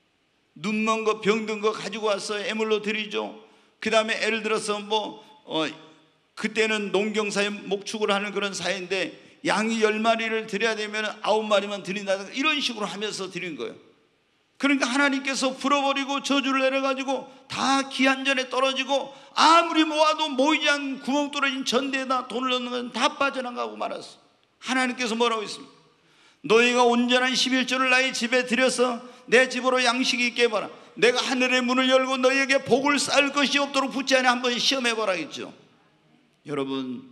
눈먼 거 병든 거 가지고 와서 애물로 드리죠. 그 다음에 예를 들어서 뭐 어, 그때는 농경사에 목축을 하는 그런 사회인데 양이 열 마리를 드려야 되면 아홉 마리만 드린다든가 이런 식으로 하면서 드린 거예요. 그러니까 하나님께서 풀어버리고 저주를 내려가지고 다 기한전에 떨어지고 아무리 모아도 모이지 않는 구멍 뚫어진 전대에다 돈을 넣는 건 다 빠져나가고 말았어. 하나님께서 뭐라고 했습니까? 너희가 온전한 십일조를 나의 집에 들여서 내 집으로 양식이 있게 해봐라. 내가 하늘의 문을 열고 너희에게 복을 쌓을 것이 없도록 붙지 않아 한번 시험해보라겠죠. 여러분,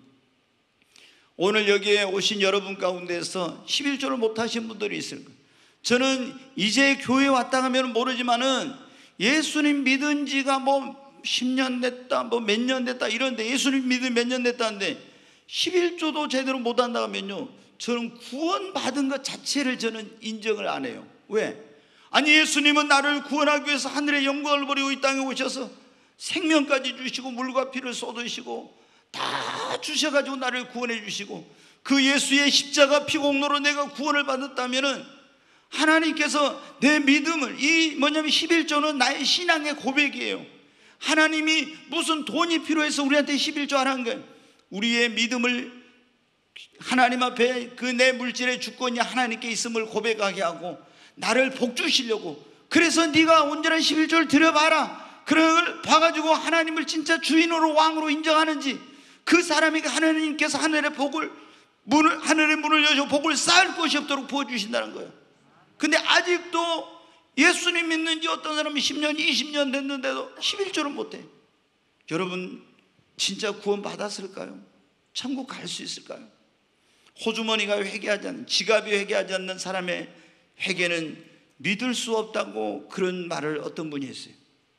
오늘 여기에 오신 여러분 가운데서 십일조를 못하신 분들이 있을 거예요. 저는 이제 교회 왔다 가면 모르지만은 예수님 믿은 지가 뭐 십 년 됐다 뭐 몇 년 됐다 이런데, 예수님 믿은 몇 년 됐다는데 십일조도 제대로 못한다 하면요, 저는 구원받은 것 자체를 저는 인정을 안 해요. 왜? 아니, 예수님은 나를 구원하기 위해서 하늘의 영광을 버리고 이 땅에 오셔서 생명까지 주시고 물과 피를 쏟으시고 다 주셔가지고 나를 구원해 주시고, 그 예수의 십자가 피공로로 내가 구원을 받았다면은 하나님께서 내 믿음을, 이 뭐냐면 십일조는 나의 신앙의 고백이에요. 하나님이 무슨 돈이 필요해서 우리한테 십일조 하라는 거예요. 우리의 믿음을 하나님 앞에 그 내 물질의 주권이 하나님께 있음을 고백하게 하고 나를 복 주시려고, 그래서 네가 온전한 십일조를 드려봐라. 그걸 봐가지고 하나님을 진짜 주인으로 왕으로 인정하는지, 그 사람에게 하나님께서 하늘의 복을 문을, 하늘의 문을 여셔 복을 쌓을 곳이 없도록 부어주신다는 거예요. 근데 아직도 예수님 믿는 지 어떤 사람이 십 년 이십 년 됐는데도 십일조를 못해. 여러분, 진짜 구원 받았을까요? 천국 갈 수 있을까요? 호주머니가 회개하지 않는, 지갑이 회개하지 않는 사람의 회개는 믿을 수 없다고 그런 말을 어떤 분이 했어요.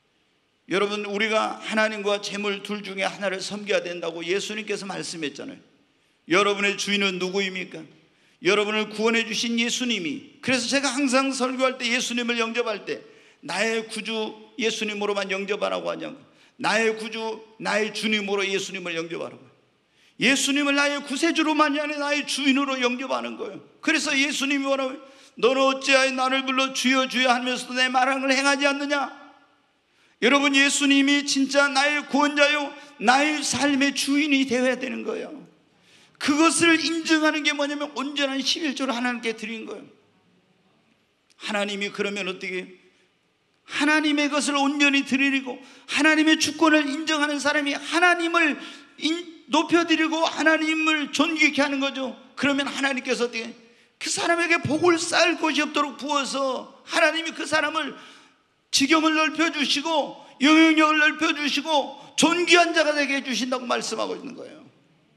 여러분, 우리가 하나님과 재물 둘 중에 하나를 섬겨야 된다고 예수님께서 말씀했잖아요. 여러분의 주인은 누구입니까? 여러분을 구원해 주신 예수님이. 그래서 제가 항상 설교할 때, 예수님을 영접할 때 나의 구주 예수님으로만 영접하라고 하지 않고 나의 구주, 나의 주님으로 예수님을 영접하라고 해요. 예수님을 나의 구세주로만이 아니라 나의 주인으로 영접하는 거예요. 그래서 예수님이 뭐라고요? 너는 어찌하여 나를 불러 주여 주여 하면서도 내 말하는 걸 행하지 않느냐? 여러분, 예수님이 진짜 나의 구원자요, 나의 삶의 주인이 되어야 되는 거예요. 그것을 인정하는 게 뭐냐면 온전한 십일조를 하나님께 드린 거예요. 하나님이 그러면 어떻게, 하나님의 것을 온전히 드리고 하나님의 주권을 인정하는 사람이 하나님을 높여드리고 하나님을 존귀케 하는 거죠. 그러면 하나님께서 어떻게, 그 사람에게 복을 쌓을 곳이 없도록 부어서 하나님이 그 사람을 지경을 넓혀주시고 영향력을 넓혀주시고 존귀한 자가 되게 해주신다고 말씀하고 있는 거예요.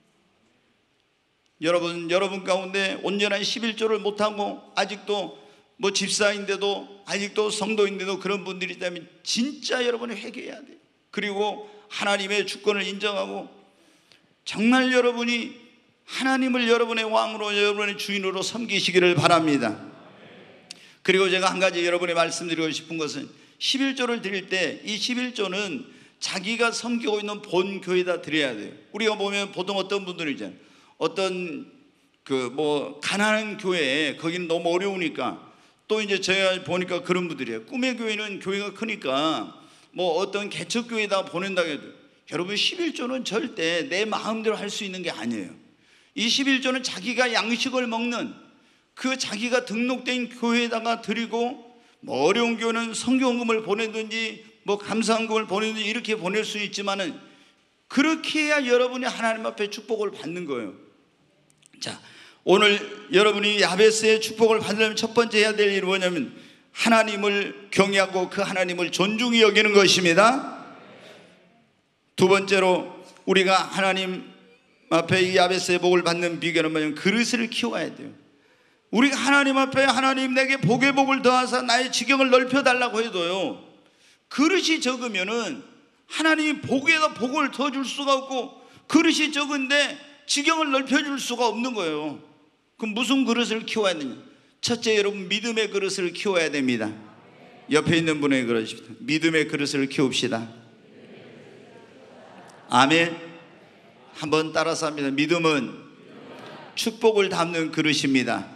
여러분, 여러분 가운데 온전한 십일조를 못하고 아직도 뭐 집사인데도 아직도 성도인데도 그런 분들이 있다면 진짜 여러분이 회개해야 돼요. 그리고 하나님의 주권을 인정하고 정말 여러분이 하나님을 여러분의 왕으로, 여러분의 주인으로 섬기시기를 바랍니다. 그리고 제가 한 가지 여러분에 말씀드리고 싶은 것은, 십일조를 드릴 때 이 십일조는 자기가 섬기고 있는 본 교회에다 드려야 돼요. 우리가 보면 보통 어떤 분들이 있잖아요. 어떤 그 뭐 가난한 교회에, 거기는 너무 어려우니까, 또 이제 제가 보니까 그런 분들이에요. 꿈의 교회는 교회가 크니까 뭐 어떤 개척교회에다 보낸다고 해도, 여러분 십일조는 절대 내 마음대로 할 수 있는 게 아니에요. 이 십일조는 자기가 양식을 먹는, 그 자기가 등록된 교회에다가 드리고, 뭐 어려운 교회는 성경금을 보내든지 뭐 감사한금을 보내든지 이렇게 보낼 수 있지만은, 그렇게 해야 여러분이 하나님 앞에 축복을 받는 거예요. 자, 오늘 여러분이 야베스의 축복을 받으려면 첫 번째 해야 될 일이 뭐냐면 하나님을 경외하고 그 하나님을 존중히 여기는 것입니다. 두 번째로 우리가 하나님 앞에 이 야베스의 복을 받는 비결은 뭐냐면 그릇을 키워야 돼요. 우리가 하나님 앞에, 하나님 내게 복의 복을 더하사 나의 지경을 넓혀달라고 해도요, 그릇이 적으면은 하나님이 복에다 복을 더 줄 수가 없고, 그릇이 적은데 지경을 넓혀줄 수가 없는 거예요. 그럼 무슨 그릇을 키워야 되냐? 첫째, 여러분 믿음의 그릇을 키워야 됩니다. 옆에 있는 분에게 그러십시다. 믿음의 그릇을 키웁시다. 아멘. 한번 따라서 합니다. 믿음은 축복을 담는 그릇입니다.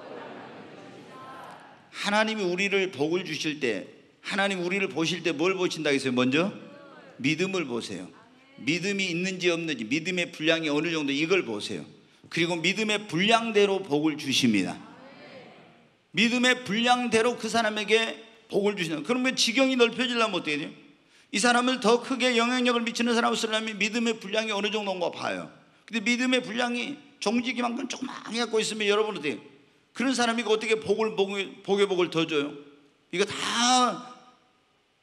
하나님이 우리를 복을 주실 때, 하나님 우리를 보실 때 뭘 보신다고 했어요? 먼저 믿음을 보세요. 믿음이 있는지 없는지, 믿음의 분량이 어느 정도, 이걸 보세요. 그리고 믿음의 분량대로 복을 주십니다. 믿음의 분량대로 그 사람에게 복을 주신다. 그러면 지경이 넓혀지려면 어떻게 돼요? 이 사람을 더 크게 영향력을 미치는 사람을 쓰려면 믿음의 분량이 어느 정도인가 봐요. 근데 믿음의 분량이 종지기만큼 조그맣게 갖고 있으면 여러분 어때요? 그런 사람이 어떻게 복을, 복의 복을 더 줘요? 이거 다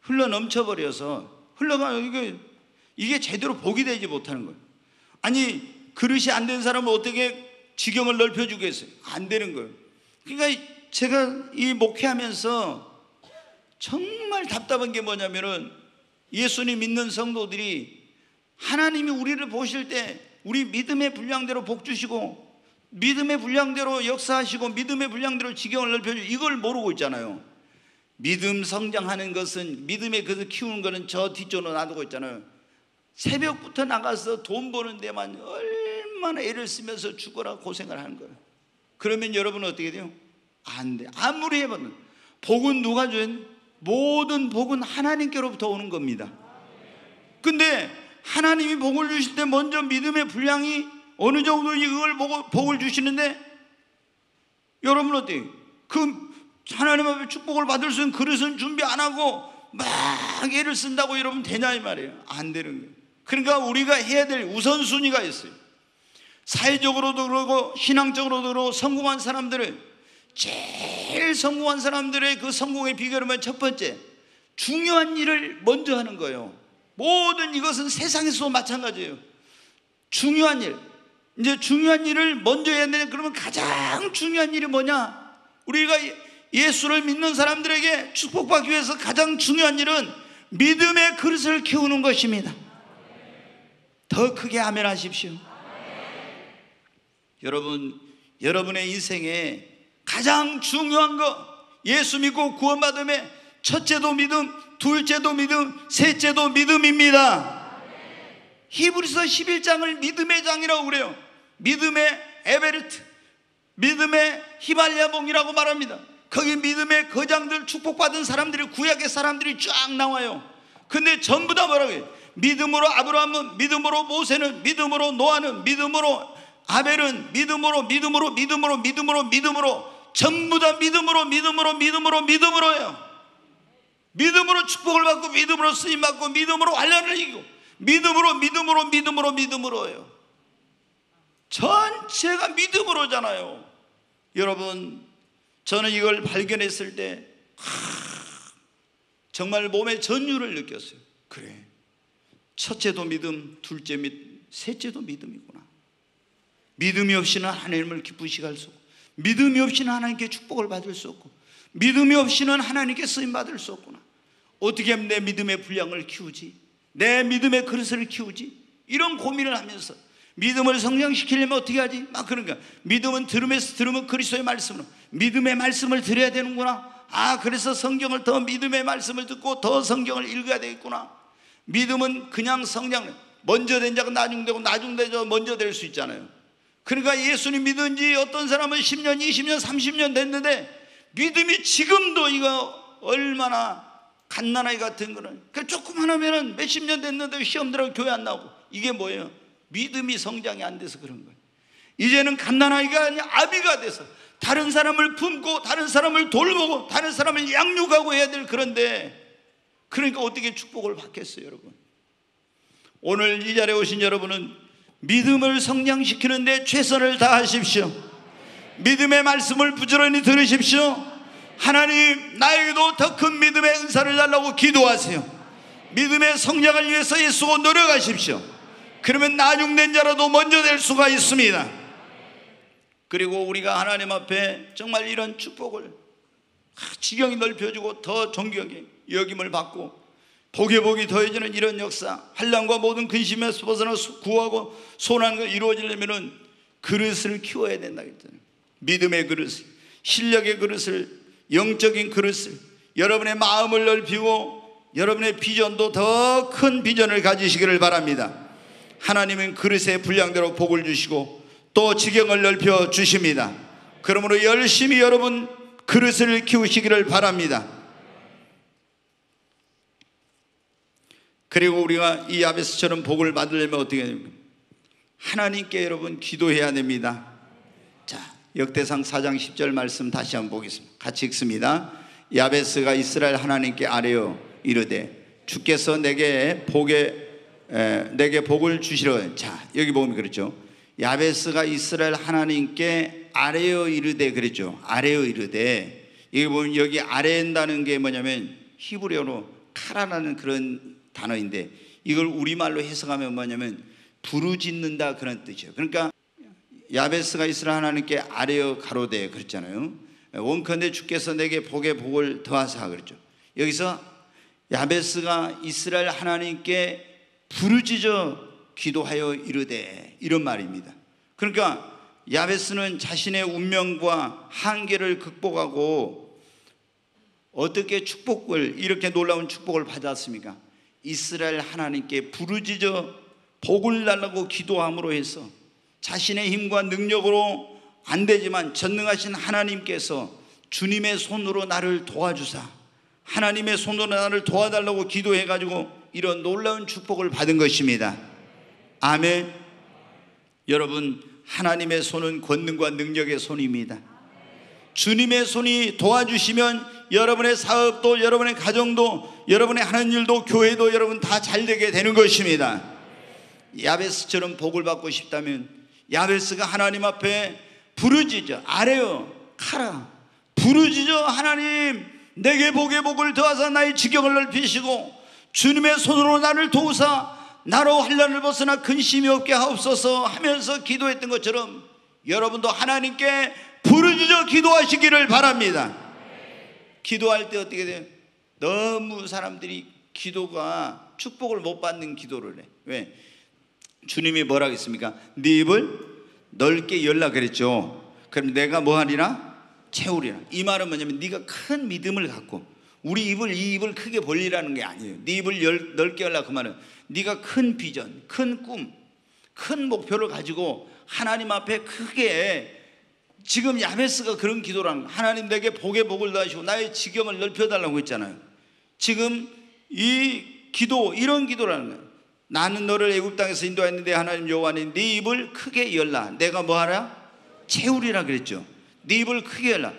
흘러 넘쳐버려서 흘러가요. 이게, 이게 제대로 복이 되지 못하는 거예요. 아니, 그릇이 안 된 사람은 어떻게 지경을 넓혀주겠어요? 안 되는 거예요. 그러니까 제가 이 목회하면서 정말 답답한 게 뭐냐면은, 예수님 믿는 성도들이 하나님이 우리를 보실 때 우리 믿음의 분량대로 복 주시고, 믿음의 분량대로 역사하시고, 믿음의 분량대로 지경을 넓혀주고, 이걸 모르고 있잖아요. 믿음 성장하는 것은, 믿음의 그릇 키우는 거는 저 뒤쪽으로 놔두고 있잖아요. 새벽부터 나가서 돈 버는 데만 얼마나 애를 쓰면서 죽어라 고생을 하는 거예요. 그러면 여러분은 어떻게 돼요? 안 돼. 아무리 해봐도. 복은 누가 줘요? 모든 복은 하나님께로부터 오는 겁니다. 근데 하나님이 복을 주실 때 먼저 믿음의 분량이 어느 정도 이걸 보고 복을 주시는데, 여러분 어때요? 그 하나님 앞에 축복을 받을 수 있는 그릇은 준비 안 하고 막 애를 쓴다고 여러분 되냐 이 말이에요. 안 되는 거예요. 그러니까 우리가 해야 될 우선순위가 있어요. 사회적으로도 그러고 신앙적으로도 그러고 성공한 사람들은, 제일 성공한 사람들의 그 성공의 비결은 첫 번째, 중요한 일을 먼저 하는 거예요. 모든 이것은 세상에서도 마찬가지예요. 중요한 일, 이제 중요한 일을 먼저 해야 되는데, 그러면 가장 중요한 일이 뭐냐? 우리가 예수를 믿는 사람들에게 축복받기 위해서 가장 중요한 일은 믿음의 그릇을 키우는 것입니다. 더 크게 아멘 하십시오. 여러분, 여러분의 인생에 가장 중요한 거, 예수 믿고 구원받음에 첫째도 믿음, 둘째도 믿음, 셋째도 믿음입니다. 히브리서 십일 장을 믿음의 장이라고 그래요. 믿음의 에베르트, 믿음의 히발야봉이라고 말합니다. 거기 믿음의 거장들, 축복받은 사람들이, 구약의 사람들이 쫙 나와요. 근데 전부 다 뭐라고 해요? 믿음으로 아브라함은, 믿음으로 모세는, 믿음으로 노아는, 믿음으로 아벨은, 믿음으로 믿음으로 믿음으로 믿음으로 믿음으로, 전부 다 믿음으로 믿음으로 믿음으로 믿음으로예요. 믿음으로 축복을 받고, 믿음으로 쓰임받고, 믿음으로 환난을 이기고, 믿음으로 믿음으로 믿음으로 믿음으로예요. 전체가 믿음으로잖아요. 여러분, 저는 이걸 발견했을 때 하, 정말 몸의 전율을 느꼈어요. 그래, 첫째도 믿음, 둘째 믿음, 셋째도 믿음이구나. 믿음이 없이는 하나님을 기쁘시게 할 수 없고, 믿음이 없이는 하나님께 축복을 받을 수 없고, 믿음이 없이는 하나님께 쓰임받을 수 없구나. 어떻게 하면 내 믿음의 분량을 키우지? 내 믿음의 그릇을 키우지? 이런 고민을 하면서 믿음을 성장시키려면 어떻게 하지? 막 그런가. 믿음은 들음에서 들으면 그리스도의 말씀으로, 믿음의 말씀을 들어야 되는구나. 아, 그래서 성경을 더, 믿음의 말씀을 듣고 더 성경을 읽어야 되겠구나. 믿음은 그냥 성장, 먼저 된 자가 나중 되고 나중 된 자가 먼저 될 수 있잖아요. 그러니까 예수님 믿은 지 어떤 사람은 십 년, 이십 년, 삼십 년 됐는데 믿음이 지금도 이거 얼마나 갓난아이 같은 거는, 그 조금만 하면은 몇십 년 됐는데 시험 들어가고 교회 안 나오고, 이게 뭐예요? 믿음이 성장이 안 돼서 그런 거예요. 이제는 갓난아이가 아니라 아비가 돼서 다른 사람을 품고 다른 사람을 돌보고 다른 사람을 양육하고 해야 될, 그런데 그러니까 어떻게 축복을 받겠어요? 여러분, 오늘 이 자리에 오신 여러분은 믿음을 성장시키는데 최선을 다하십시오. 믿음의 말씀을 부지런히 들으십시오. 하나님, 나에게도 더 큰 믿음의 은사를 달라고 기도하세요. 믿음의 성장을 위해서 애쓰고 노력하십시오. 그러면 나중된 자라도 먼저 될 수가 있습니다. 그리고 우리가 하나님 앞에 정말 이런 축복을 지경이 넓혀주고 더 존경하게 여김을 받고 복에 복이 더해지는 이런 역사, 환난과 모든 근심에서 벗어나 구하고 소원하는 것 이루어지려면 그릇을 키워야 된다 했잖아요. 믿음의 그릇, 실력의 그릇을, 영적인 그릇을, 여러분의 마음을 넓히고 여러분의 비전도 더 큰 비전을 가지시기를 바랍니다. 하나님은 그릇의 분량대로 복을 주시고 또 지경을 넓혀 주십니다. 그러므로 열심히 여러분 그릇을 키우시기를 바랍니다. 그리고 우리가 이 야베스처럼 복을 받으려면 어떻게 해야 됩니까? 하나님께 여러분 기도해야 됩니다. 자, 역대상 사 장 십 절 말씀 다시 한번 보겠습니다. 같이 읽습니다. 야베스가 이스라엘 하나님께 아뢰어 이르되 주께서 내게 복에 에, 내게 복을 주시려. 자, 여기 보면 그렇죠. 야베스가 이스라엘 하나님께 아뢰어 이르되 그랬죠. 아뢰어 이르되, 여기 보면 여기 아뢰한다는 게 뭐냐면 히브리어로 카라라는 그런 단어인데 이걸 우리말로 해석하면 뭐냐면 부르짖는다 그런 뜻이에요. 그러니까 야베스가 이스라엘 하나님께 아뢰어 가로되 그랬잖아요. 원컨대 주께서 내게 복에 복을 더하사 그랬죠. 여기서 야베스가 이스라엘 하나님께 부르짖어 기도하여 이르되 이런 말입니다. 그러니까 야베스는 자신의 운명과 한계를 극복하고 어떻게 축복을 이렇게 놀라운 축복을 받았습니까? 이스라엘 하나님께 부르짖어 복을 달라고 기도함으로 해서 자신의 힘과 능력으로 안 되지만 전능하신 하나님께서 주님의 손으로 나를 도와주사 하나님의 손으로 나를 도와달라고 기도해가지고 이런 놀라운 축복을 받은 것입니다. 아멘. 여러분, 하나님의 손은 권능과 능력의 손입니다. 주님의 손이 도와주시면 여러분의 사업도 여러분의 가정도 여러분의 하는 일도 교회도 여러분 다 잘되게 되는 것입니다. 야베스처럼 복을 받고 싶다면 야베스가 하나님 앞에 부르짖어 아뢰어 카라 부르짖어 하나님 내게 복의 복을 더하사 나의 지경을 넓히시고 주님의 손으로 나를 도우사 나로 환난을 벗어나 근심이 없게 하옵소서 하면서 기도했던 것처럼 여러분도 하나님께 부르짖어 기도하시기를 바랍니다. 기도할 때 어떻게 돼요? 너무 사람들이 기도가 축복을 못 받는 기도를 해. 왜? 주님이 뭐라고 했습니까? 네 입을 넓게 열라 그랬죠. 그럼 내가 뭐 하리라? 채우리라. 이 말은 뭐냐면 네가 큰 믿음을 갖고 우리 입을 이 입을 크게 벌리라는 게 아니에요. 네 입을 열, 넓게 열라 그 말은 네가 큰 비전, 큰 꿈, 큰 목표를 가지고 하나님 앞에 크게 지금 야베스가 그런 기도를 하는 거예요. 하나님 내게 복의 복을 더하시고 나의 지경을 넓혀달라고 했잖아요. 지금 이 기도 이런 기도를 하는 거예요. 나는 너를 애굽 땅에서 인도했는데 하나님 여호와는 네 입을 크게 열라. 내가 뭐 하라? 채우리라 그랬죠. 네 입을 크게 열라.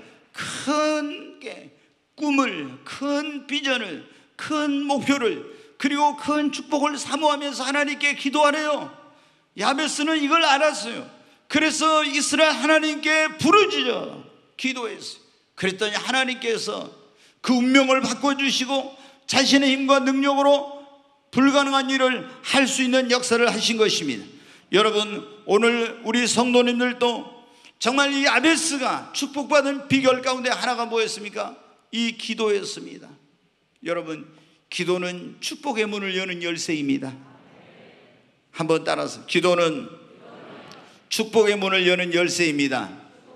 큰 게 꿈을, 큰 비전을, 큰 목표를 그리고 큰 축복을 사모하면서 하나님께 기도하래요. 야베스는 이걸 알았어요. 그래서 이스라엘 하나님께 부르짖어 기도했어요. 그랬더니 하나님께서 그 운명을 바꿔주시고 자신의 힘과 능력으로 불가능한 일을 할 수 있는 역사를 하신 것입니다. 여러분, 오늘 우리 성도님들도 정말 이 야베스가 축복받은 비결 가운데 하나가 뭐였습니까? 이 기도였습니다. 여러분, 기도는 축복의 문을 여는 열쇠입니다. 한번 따라서 기도는 축복의 문을 여는 열쇠입니다.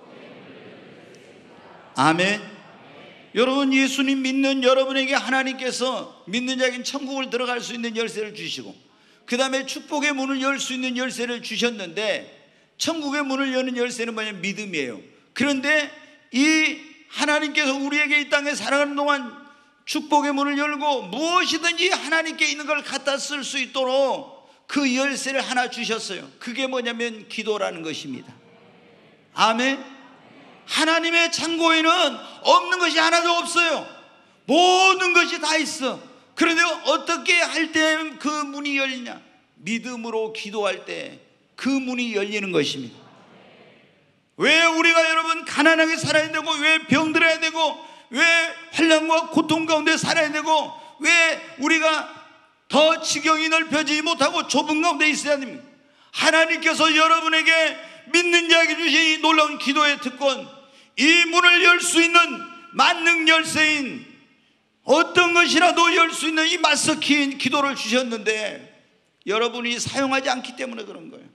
아멘. 여러분, 예수님 믿는 여러분에게 하나님께서 믿는 자에게 천국을 들어갈 수 있는 열쇠를 주시고 그 다음에 축복의 문을 열 수 있는 열쇠를 주셨는데 천국의 문을 여는 열쇠는 뭐냐면 믿음이에요. 그런데 이 하나님께서 우리에게 이 땅에 살아가는 동안 축복의 문을 열고 무엇이든지 하나님께 있는 걸 갖다 쓸 수 있도록 그 열쇠를 하나 주셨어요. 그게 뭐냐면 기도라는 것입니다. 아멘. 하나님의 창고에는 없는 것이 하나도 없어요. 모든 것이 다 있어. 그런데 어떻게 할 때 그 문이 열리냐? 믿음으로 기도할 때 그 문이 열리는 것입니다. 왜 우리가 여러분 가난하게 살아야 되고 왜 병들어야 되고 왜 환난과 고통 가운데 살아야 되고 왜 우리가 더 지경이 넓혀지지 못하고 좁은 가운데 있어야 됩니까? 하나님께서 여러분에게 믿는 자에게 주신 이 놀라운 기도의 특권, 이 문을 열 수 있는 만능 열쇠인 어떤 것이라도 열 수 있는 이 마스터키인 기도를 주셨는데 여러분이 사용하지 않기 때문에 그런 거예요.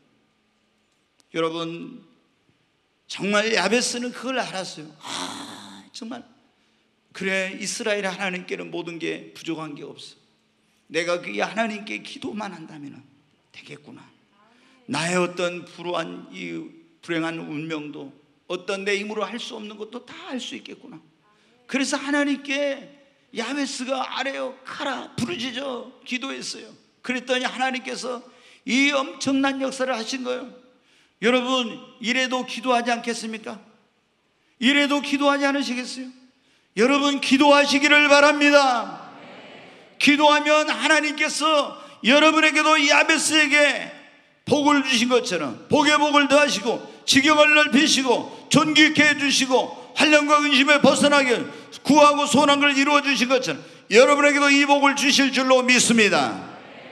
여러분, 정말 야베스는 그걸 알았어요. 아, 정말 그래, 이스라엘 하나님께는 모든 게 부족한 게 없어. 내가 그 하나님께 기도만 한다면 되겠구나. 나의 어떤 불우한 이 불행한 운명도 어떤 내 힘으로 할 수 없는 것도 다 할 수 있겠구나. 그래서 하나님께 야베스가 아뢰어 카라 부르짖어 기도했어요. 그랬더니 하나님께서 이 엄청난 역사를 하신 거예요. 여러분, 이래도 기도하지 않겠습니까? 이래도 기도하지 않으시겠어요? 여러분, 기도하시기를 바랍니다. 기도하면 하나님께서 여러분에게도 야베스에게 복을 주신 것처럼 복의 복을 더하시고 지경을 넓히시고 존귀케 해주시고 환난과 근심에 벗어나게 구하고 소원한 걸 이루어 주신 것처럼 여러분에게도 이 복을 주실 줄로 믿습니다.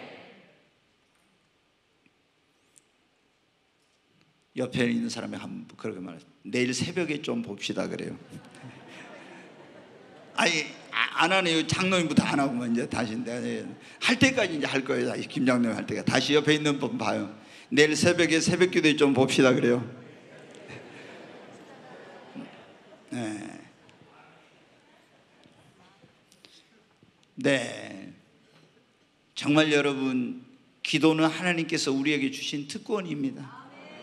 옆에 있는 사람이 한 그렇게 말해요. 내일 새벽에 좀 봅시다 그래요. 아니 안 하네요. 장로님부터 안 하고 이제 다시 할 때까지 이제 할 거예요. 김장로님 할 때가 다시 옆에 있는 분 봐요. 내일 새벽에 새벽기도에 좀 봅시다 그래요. 네. 네. 정말 여러분, 기도는 하나님께서 우리에게 주신 특권입니다.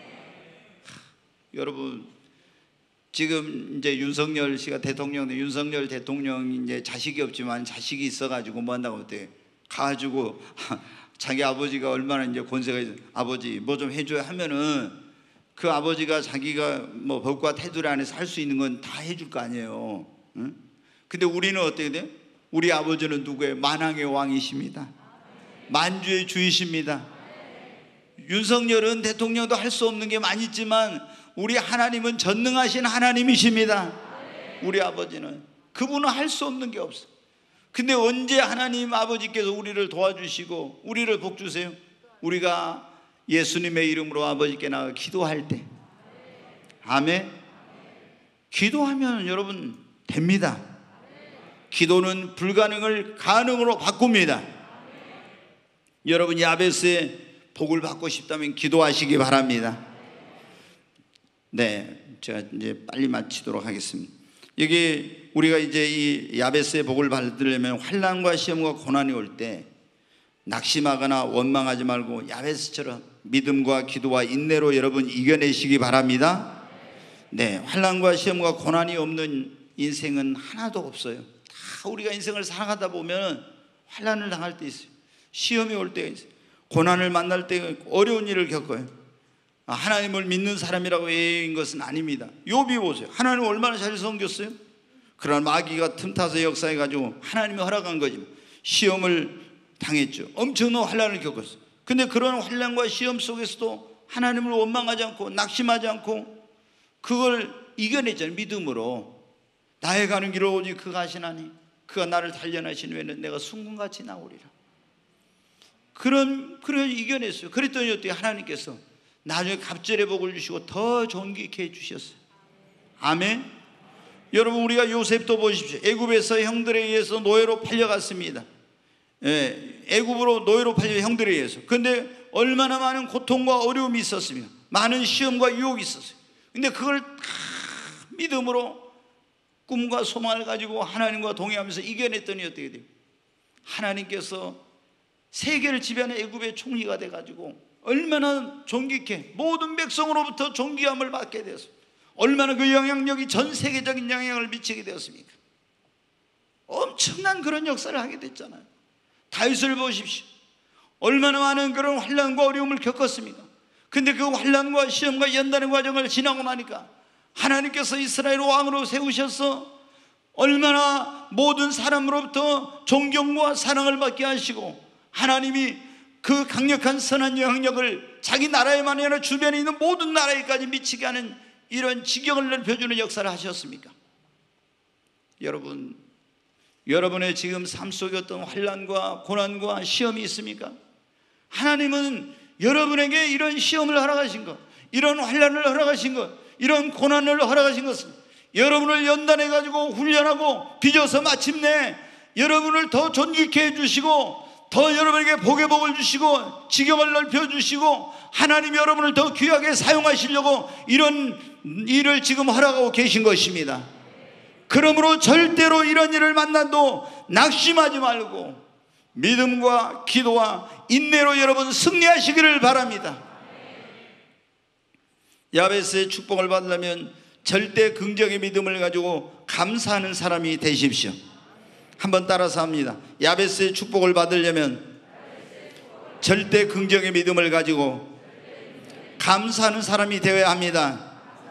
여러분, 지금 이제 윤석열 씨가 대통령, 윤석열 대통령이 이제 자식이 없지만 자식이 있어가지고 뭐 한다고 어때? 가가지고 자기 아버지가 얼마나 이제 권세가 있어, 아버지 뭐 좀 해줘야 하면은 그 아버지가 자기가 뭐 법과 테두리 안에서 할 수 있는 건 다 해줄 거 아니에요. 응? 근데 우리는 어떻게 돼? 우리 아버지는 누구예요? 만왕의 왕이십니다. 만주의 주이십니다. 윤석열은 대통령도 할 수 없는 게 많이 있지만 우리 하나님은 전능하신 하나님이십니다. 우리 아버지는 그분은 할 수 없는 게 없어. 근데 언제 하나님 아버지께서 우리를 도와주시고 우리를 복주세요? 우리가 예수님의 이름으로 아버지께 나가 기도할 때. 아멘. 기도하면 여러분 됩니다. 기도는 불가능을 가능으로 바꿉니다. 여러분 야베스의 복을 받고 싶다면 기도하시기 바랍니다. 네, 제가 이제 빨리 마치도록 하겠습니다. 여기 우리가 이제 이 야베스의 복을 받으려면 환난과 시험과 고난이 올 때 낙심하거나 원망하지 말고 야베스처럼 믿음과 기도와 인내로 여러분 이겨내시기 바랍니다. 네, 환난과 시험과 고난이 없는 인생은 하나도 없어요. 다 우리가 인생을 살아가다 보면 환난을 당할 때 있어요. 시험이 올 때가 있어요. 고난을 만날 때 어려운 일을 겪어요. 하나님을 믿는 사람이라고 예인 것은 아닙니다. 욥이 보세요. 하나님 얼마나 잘 섬겼어요? 그러나 마귀가 틈타서 역사해가지고 하나님이 허락한 거지. 시험을 당했죠. 엄청난 환난을 겪었어요. 근데 그런 환난과 시험 속에서도 하나님을 원망하지 않고 낙심하지 않고 그걸 이겨냈잖아요. 믿음으로. 나의 가는 길을 오직 그가 하시나니 그가 나를 단련하신 후에는 내가 순금같이 나오리라. 그런, 그런 이겨냈어요. 그랬더니 어떻게 하나님께서 나중에 갑절의 복을 주시고 더 존귀케 해주셨어요. 아멘. 여러분 우리가 요셉도 보십시오. 애굽에서 형들에 의해서 노예로 팔려갔습니다. 예, 애굽으로 노예로 팔려 형들에 의해서. 그런데 얼마나 많은 고통과 어려움이 있었습니까? 많은 시험과 유혹이 있었어요. 근데 그걸 다 믿음으로 꿈과 소망을 가지고 하나님과 동행하면서 이겨냈더니 어떻게 돼요? 하나님께서 세계를 지배하는 애굽의 총리가 돼가지고 얼마나 존귀케 모든 백성으로부터 존귀함을 받게 되었습니다. 얼마나 그 영향력이 전 세계적인 영향을 미치게 되었습니까? 엄청난 그런 역사를 하게 됐잖아요. 다윗을 보십시오. 얼마나 많은 그런 환난과 어려움을 겪었습니까? 근데 그 환난과 시험과 연단의 과정을 지나고 나니까 하나님께서 이스라엘 왕으로 세우셔서 얼마나 모든 사람으로부터 존경과 사랑을 받게 하시고 하나님이 그 강력한 선한 영향력을 자기 나라에만 아니라 주변에 있는 모든 나라에까지 미치게 하는 이런 지경을 넓혀주는 역사를 하셨습니까? 여러분, 여러분의 지금 삶 속에 어떤 환난과 고난과 시험이 있습니까? 하나님은 여러분에게 이런 시험을 허락하신 것, 이런 환난을 허락하신 것, 이런 고난을 허락하신 것은 여러분을 연단해가지고 훈련하고 빚어서 마침내 여러분을 더 존귀케 해주시고 더 여러분에게 복의 복을 주시고 지경을 넓혀주시고 하나님이 여러분을 더 귀하게 사용하시려고 이런 일을 지금 허락하고 계신 것입니다. 그러므로 절대로 이런 일을 만나도 낙심하지 말고 믿음과 기도와 인내로 여러분 승리하시기를 바랍니다. 야베스의 축복을 받으려면 절대 긍정의 믿음을 가지고 감사하는 사람이 되십시오. 한번 따라서 합니다. 야베스의 축복을 받으려면 절대 긍정의 믿음을 가지고 감사하는 사람이 되어야 합니다.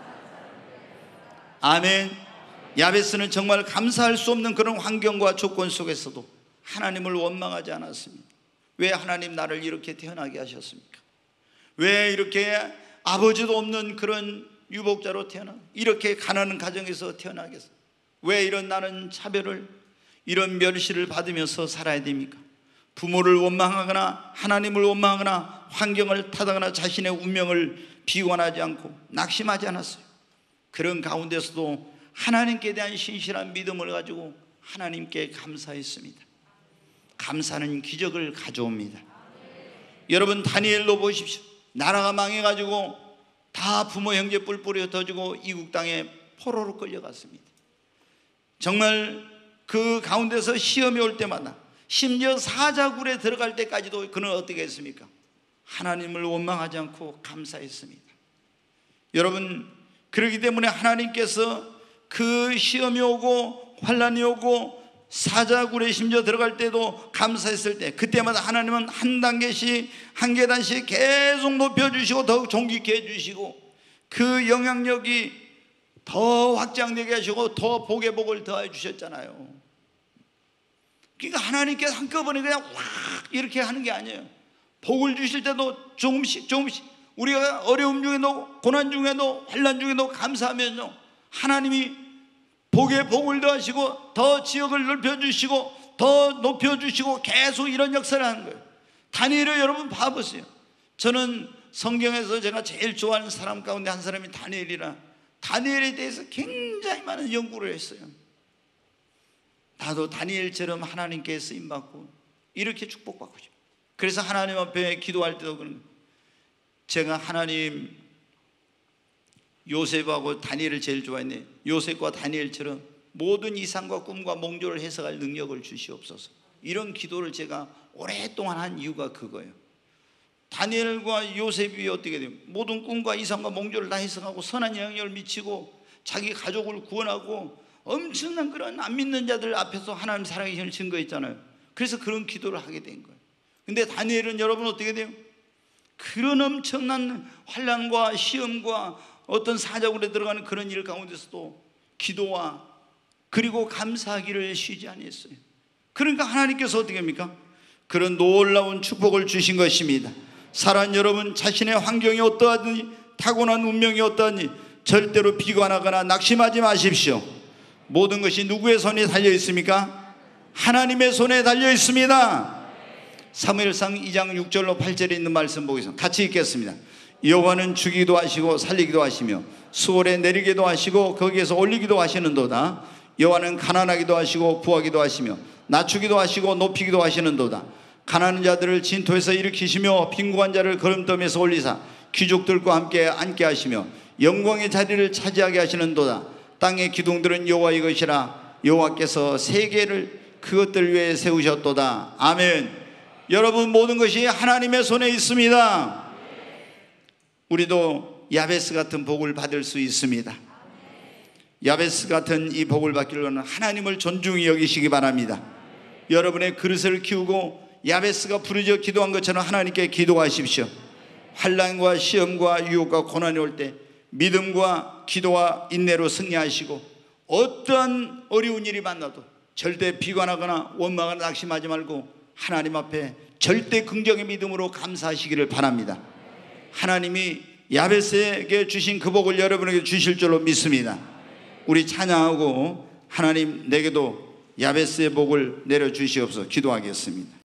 아멘. 야베스는 정말 감사할 수 없는 그런 환경과 조건 속에서도 하나님을 원망하지 않았습니다. 왜 하나님 나를 이렇게 태어나게 하셨습니까? 왜 이렇게 아버지도 없는 그런 유복자로 태어나 이렇게 가난한 가정에서 태어나겠어? 왜 이런 나는 차별을 이런 멸시를 받으면서 살아야 됩니까? 부모를 원망하거나 하나님을 원망하거나 환경을 탓하거나 자신의 운명을 비관하지 않고 낙심하지 않았어요. 그런 가운데서도 하나님께 대한 신실한 믿음을 가지고 하나님께 감사했습니다. 감사는 기적을 가져옵니다. 여러분, 다니엘로 보십시오. 나라가 망해가지고 다 부모 형제 뿔뿔이 흩어지고 이국 땅에 포로로 끌려갔습니다. 정말 그 가운데서 시험이 올 때마다, 심지어 사자굴에 들어갈 때까지도 그는 어떻게 했습니까? 하나님을 원망하지 않고 감사했습니다. 여러분, 그렇기 때문에 하나님께서 그 시험이 오고 환난이 오고 사자굴에 심지어 들어갈 때도 감사했을 때, 그때마다 하나님은 한 단계씩 한 계단씩 계속 높여주시고 더욱 존귀케 해주시고 그 영향력이 더 확장되게 하시고 더 복의 복을 더해 주셨잖아요. 그러니까 하나님께서 한꺼번에 그냥 확 이렇게 하는 게 아니에요. 복을 주실 때도 조금씩 조금씩, 우리가 어려움 중에도 고난 중에도 환난 중에도 감사하면요, 하나님이 복의 복을 더하시고 더 지역을 넓혀주시고 더 높여주시고 계속 이런 역사를 하는 거예요. 다니엘을 여러분 봐보세요. 저는 성경에서 제가 제일 좋아하는 사람 가운데 한 사람이 다니엘이라, 다니엘에 대해서 굉장히 많은 연구를 했어요. 나도 다니엘처럼 하나님께 쓰임받고 이렇게 축복받고 싶어요. 그래서 하나님 앞에 기도할 때도 그런 거예요. 제가 하나님, 요셉하고 다니엘을 제일 좋아했네. 요셉과 다니엘처럼 모든 이상과 꿈과 몽조를 해석할 능력을 주시옵소서. 이런 기도를 제가 오랫동안 한 이유가 그거예요. 다니엘과 요셉이 어떻게 돼요? 모든 꿈과 이상과 몽조를 다 해석하고 선한 영향력을 미치고 자기 가족을 구원하고 엄청난 그런 안 믿는 자들 앞에서 하나님 사랑의 힘을 증거했잖아요. 그래서 그런 기도를 하게 된 거예요. 근데 다니엘은 여러분 어떻게 돼요? 그런 엄청난 환난과 시험과 어떤 사자굴에 들어가는 그런 일 가운데서도 기도와 그리고 감사하기를 쉬지 아니했어요. 그러니까 하나님께서 어떻게 합니까? 그런 놀라운 축복을 주신 것입니다. 사랑하는 여러분, 자신의 환경이 어떠하든지 타고난 운명이 어떠하든지 절대로 비관하거나 낙심하지 마십시오. 모든 것이 누구의 손에 달려 있습니까? 하나님의 손에 달려 있습니다. 사무엘상 이 장 육 절로 팔 절에 있는 말씀 보겠습니다. 같이 읽겠습니다. 여호와는 주기도 하시고 살리기도 하시며 수월에 내리기도 하시고 거기에서 올리기도 하시는도다. 여호와는 가난하기도 하시고 부하기도 하시며 낮추기도 하시고 높이기도 하시는도다. 가난한 자들을 진토에서 일으키시며 빈곤한 자를 거름더미에서 올리사 귀족들과 함께 앉게 하시며 영광의 자리를 차지하게 하시는도다. 땅의 기둥들은 여호와의 것이라. 여호와께서 세계를 그것들 위에 세우셨도다. 아멘. 여러분, 모든 것이 하나님의 손에 있습니다. 우리도 야베스 같은 복을 받을 수 있습니다. 야베스 같은 이 복을 받기로는 하나님을 존중히 여기시기 바랍니다. 여러분의 그릇을 키우고 야베스가 부르짖어 기도한 것처럼 하나님께 기도하십시오. 환난과 시험과 유혹과 고난이 올 때 믿음과 기도와 인내로 승리하시고 어떠한 어려운 일이 만나도 절대 비관하거나 원망하거나 낙심하지 말고 하나님 앞에 절대 긍정의 믿음으로 감사하시기를 바랍니다. 하나님이 야베스에게 주신 그 복을 여러분에게 주실 줄로 믿습니다. 우리 찬양하고 하나님 내게도 야베스의 복을 내려주시옵소서 기도하겠습니다.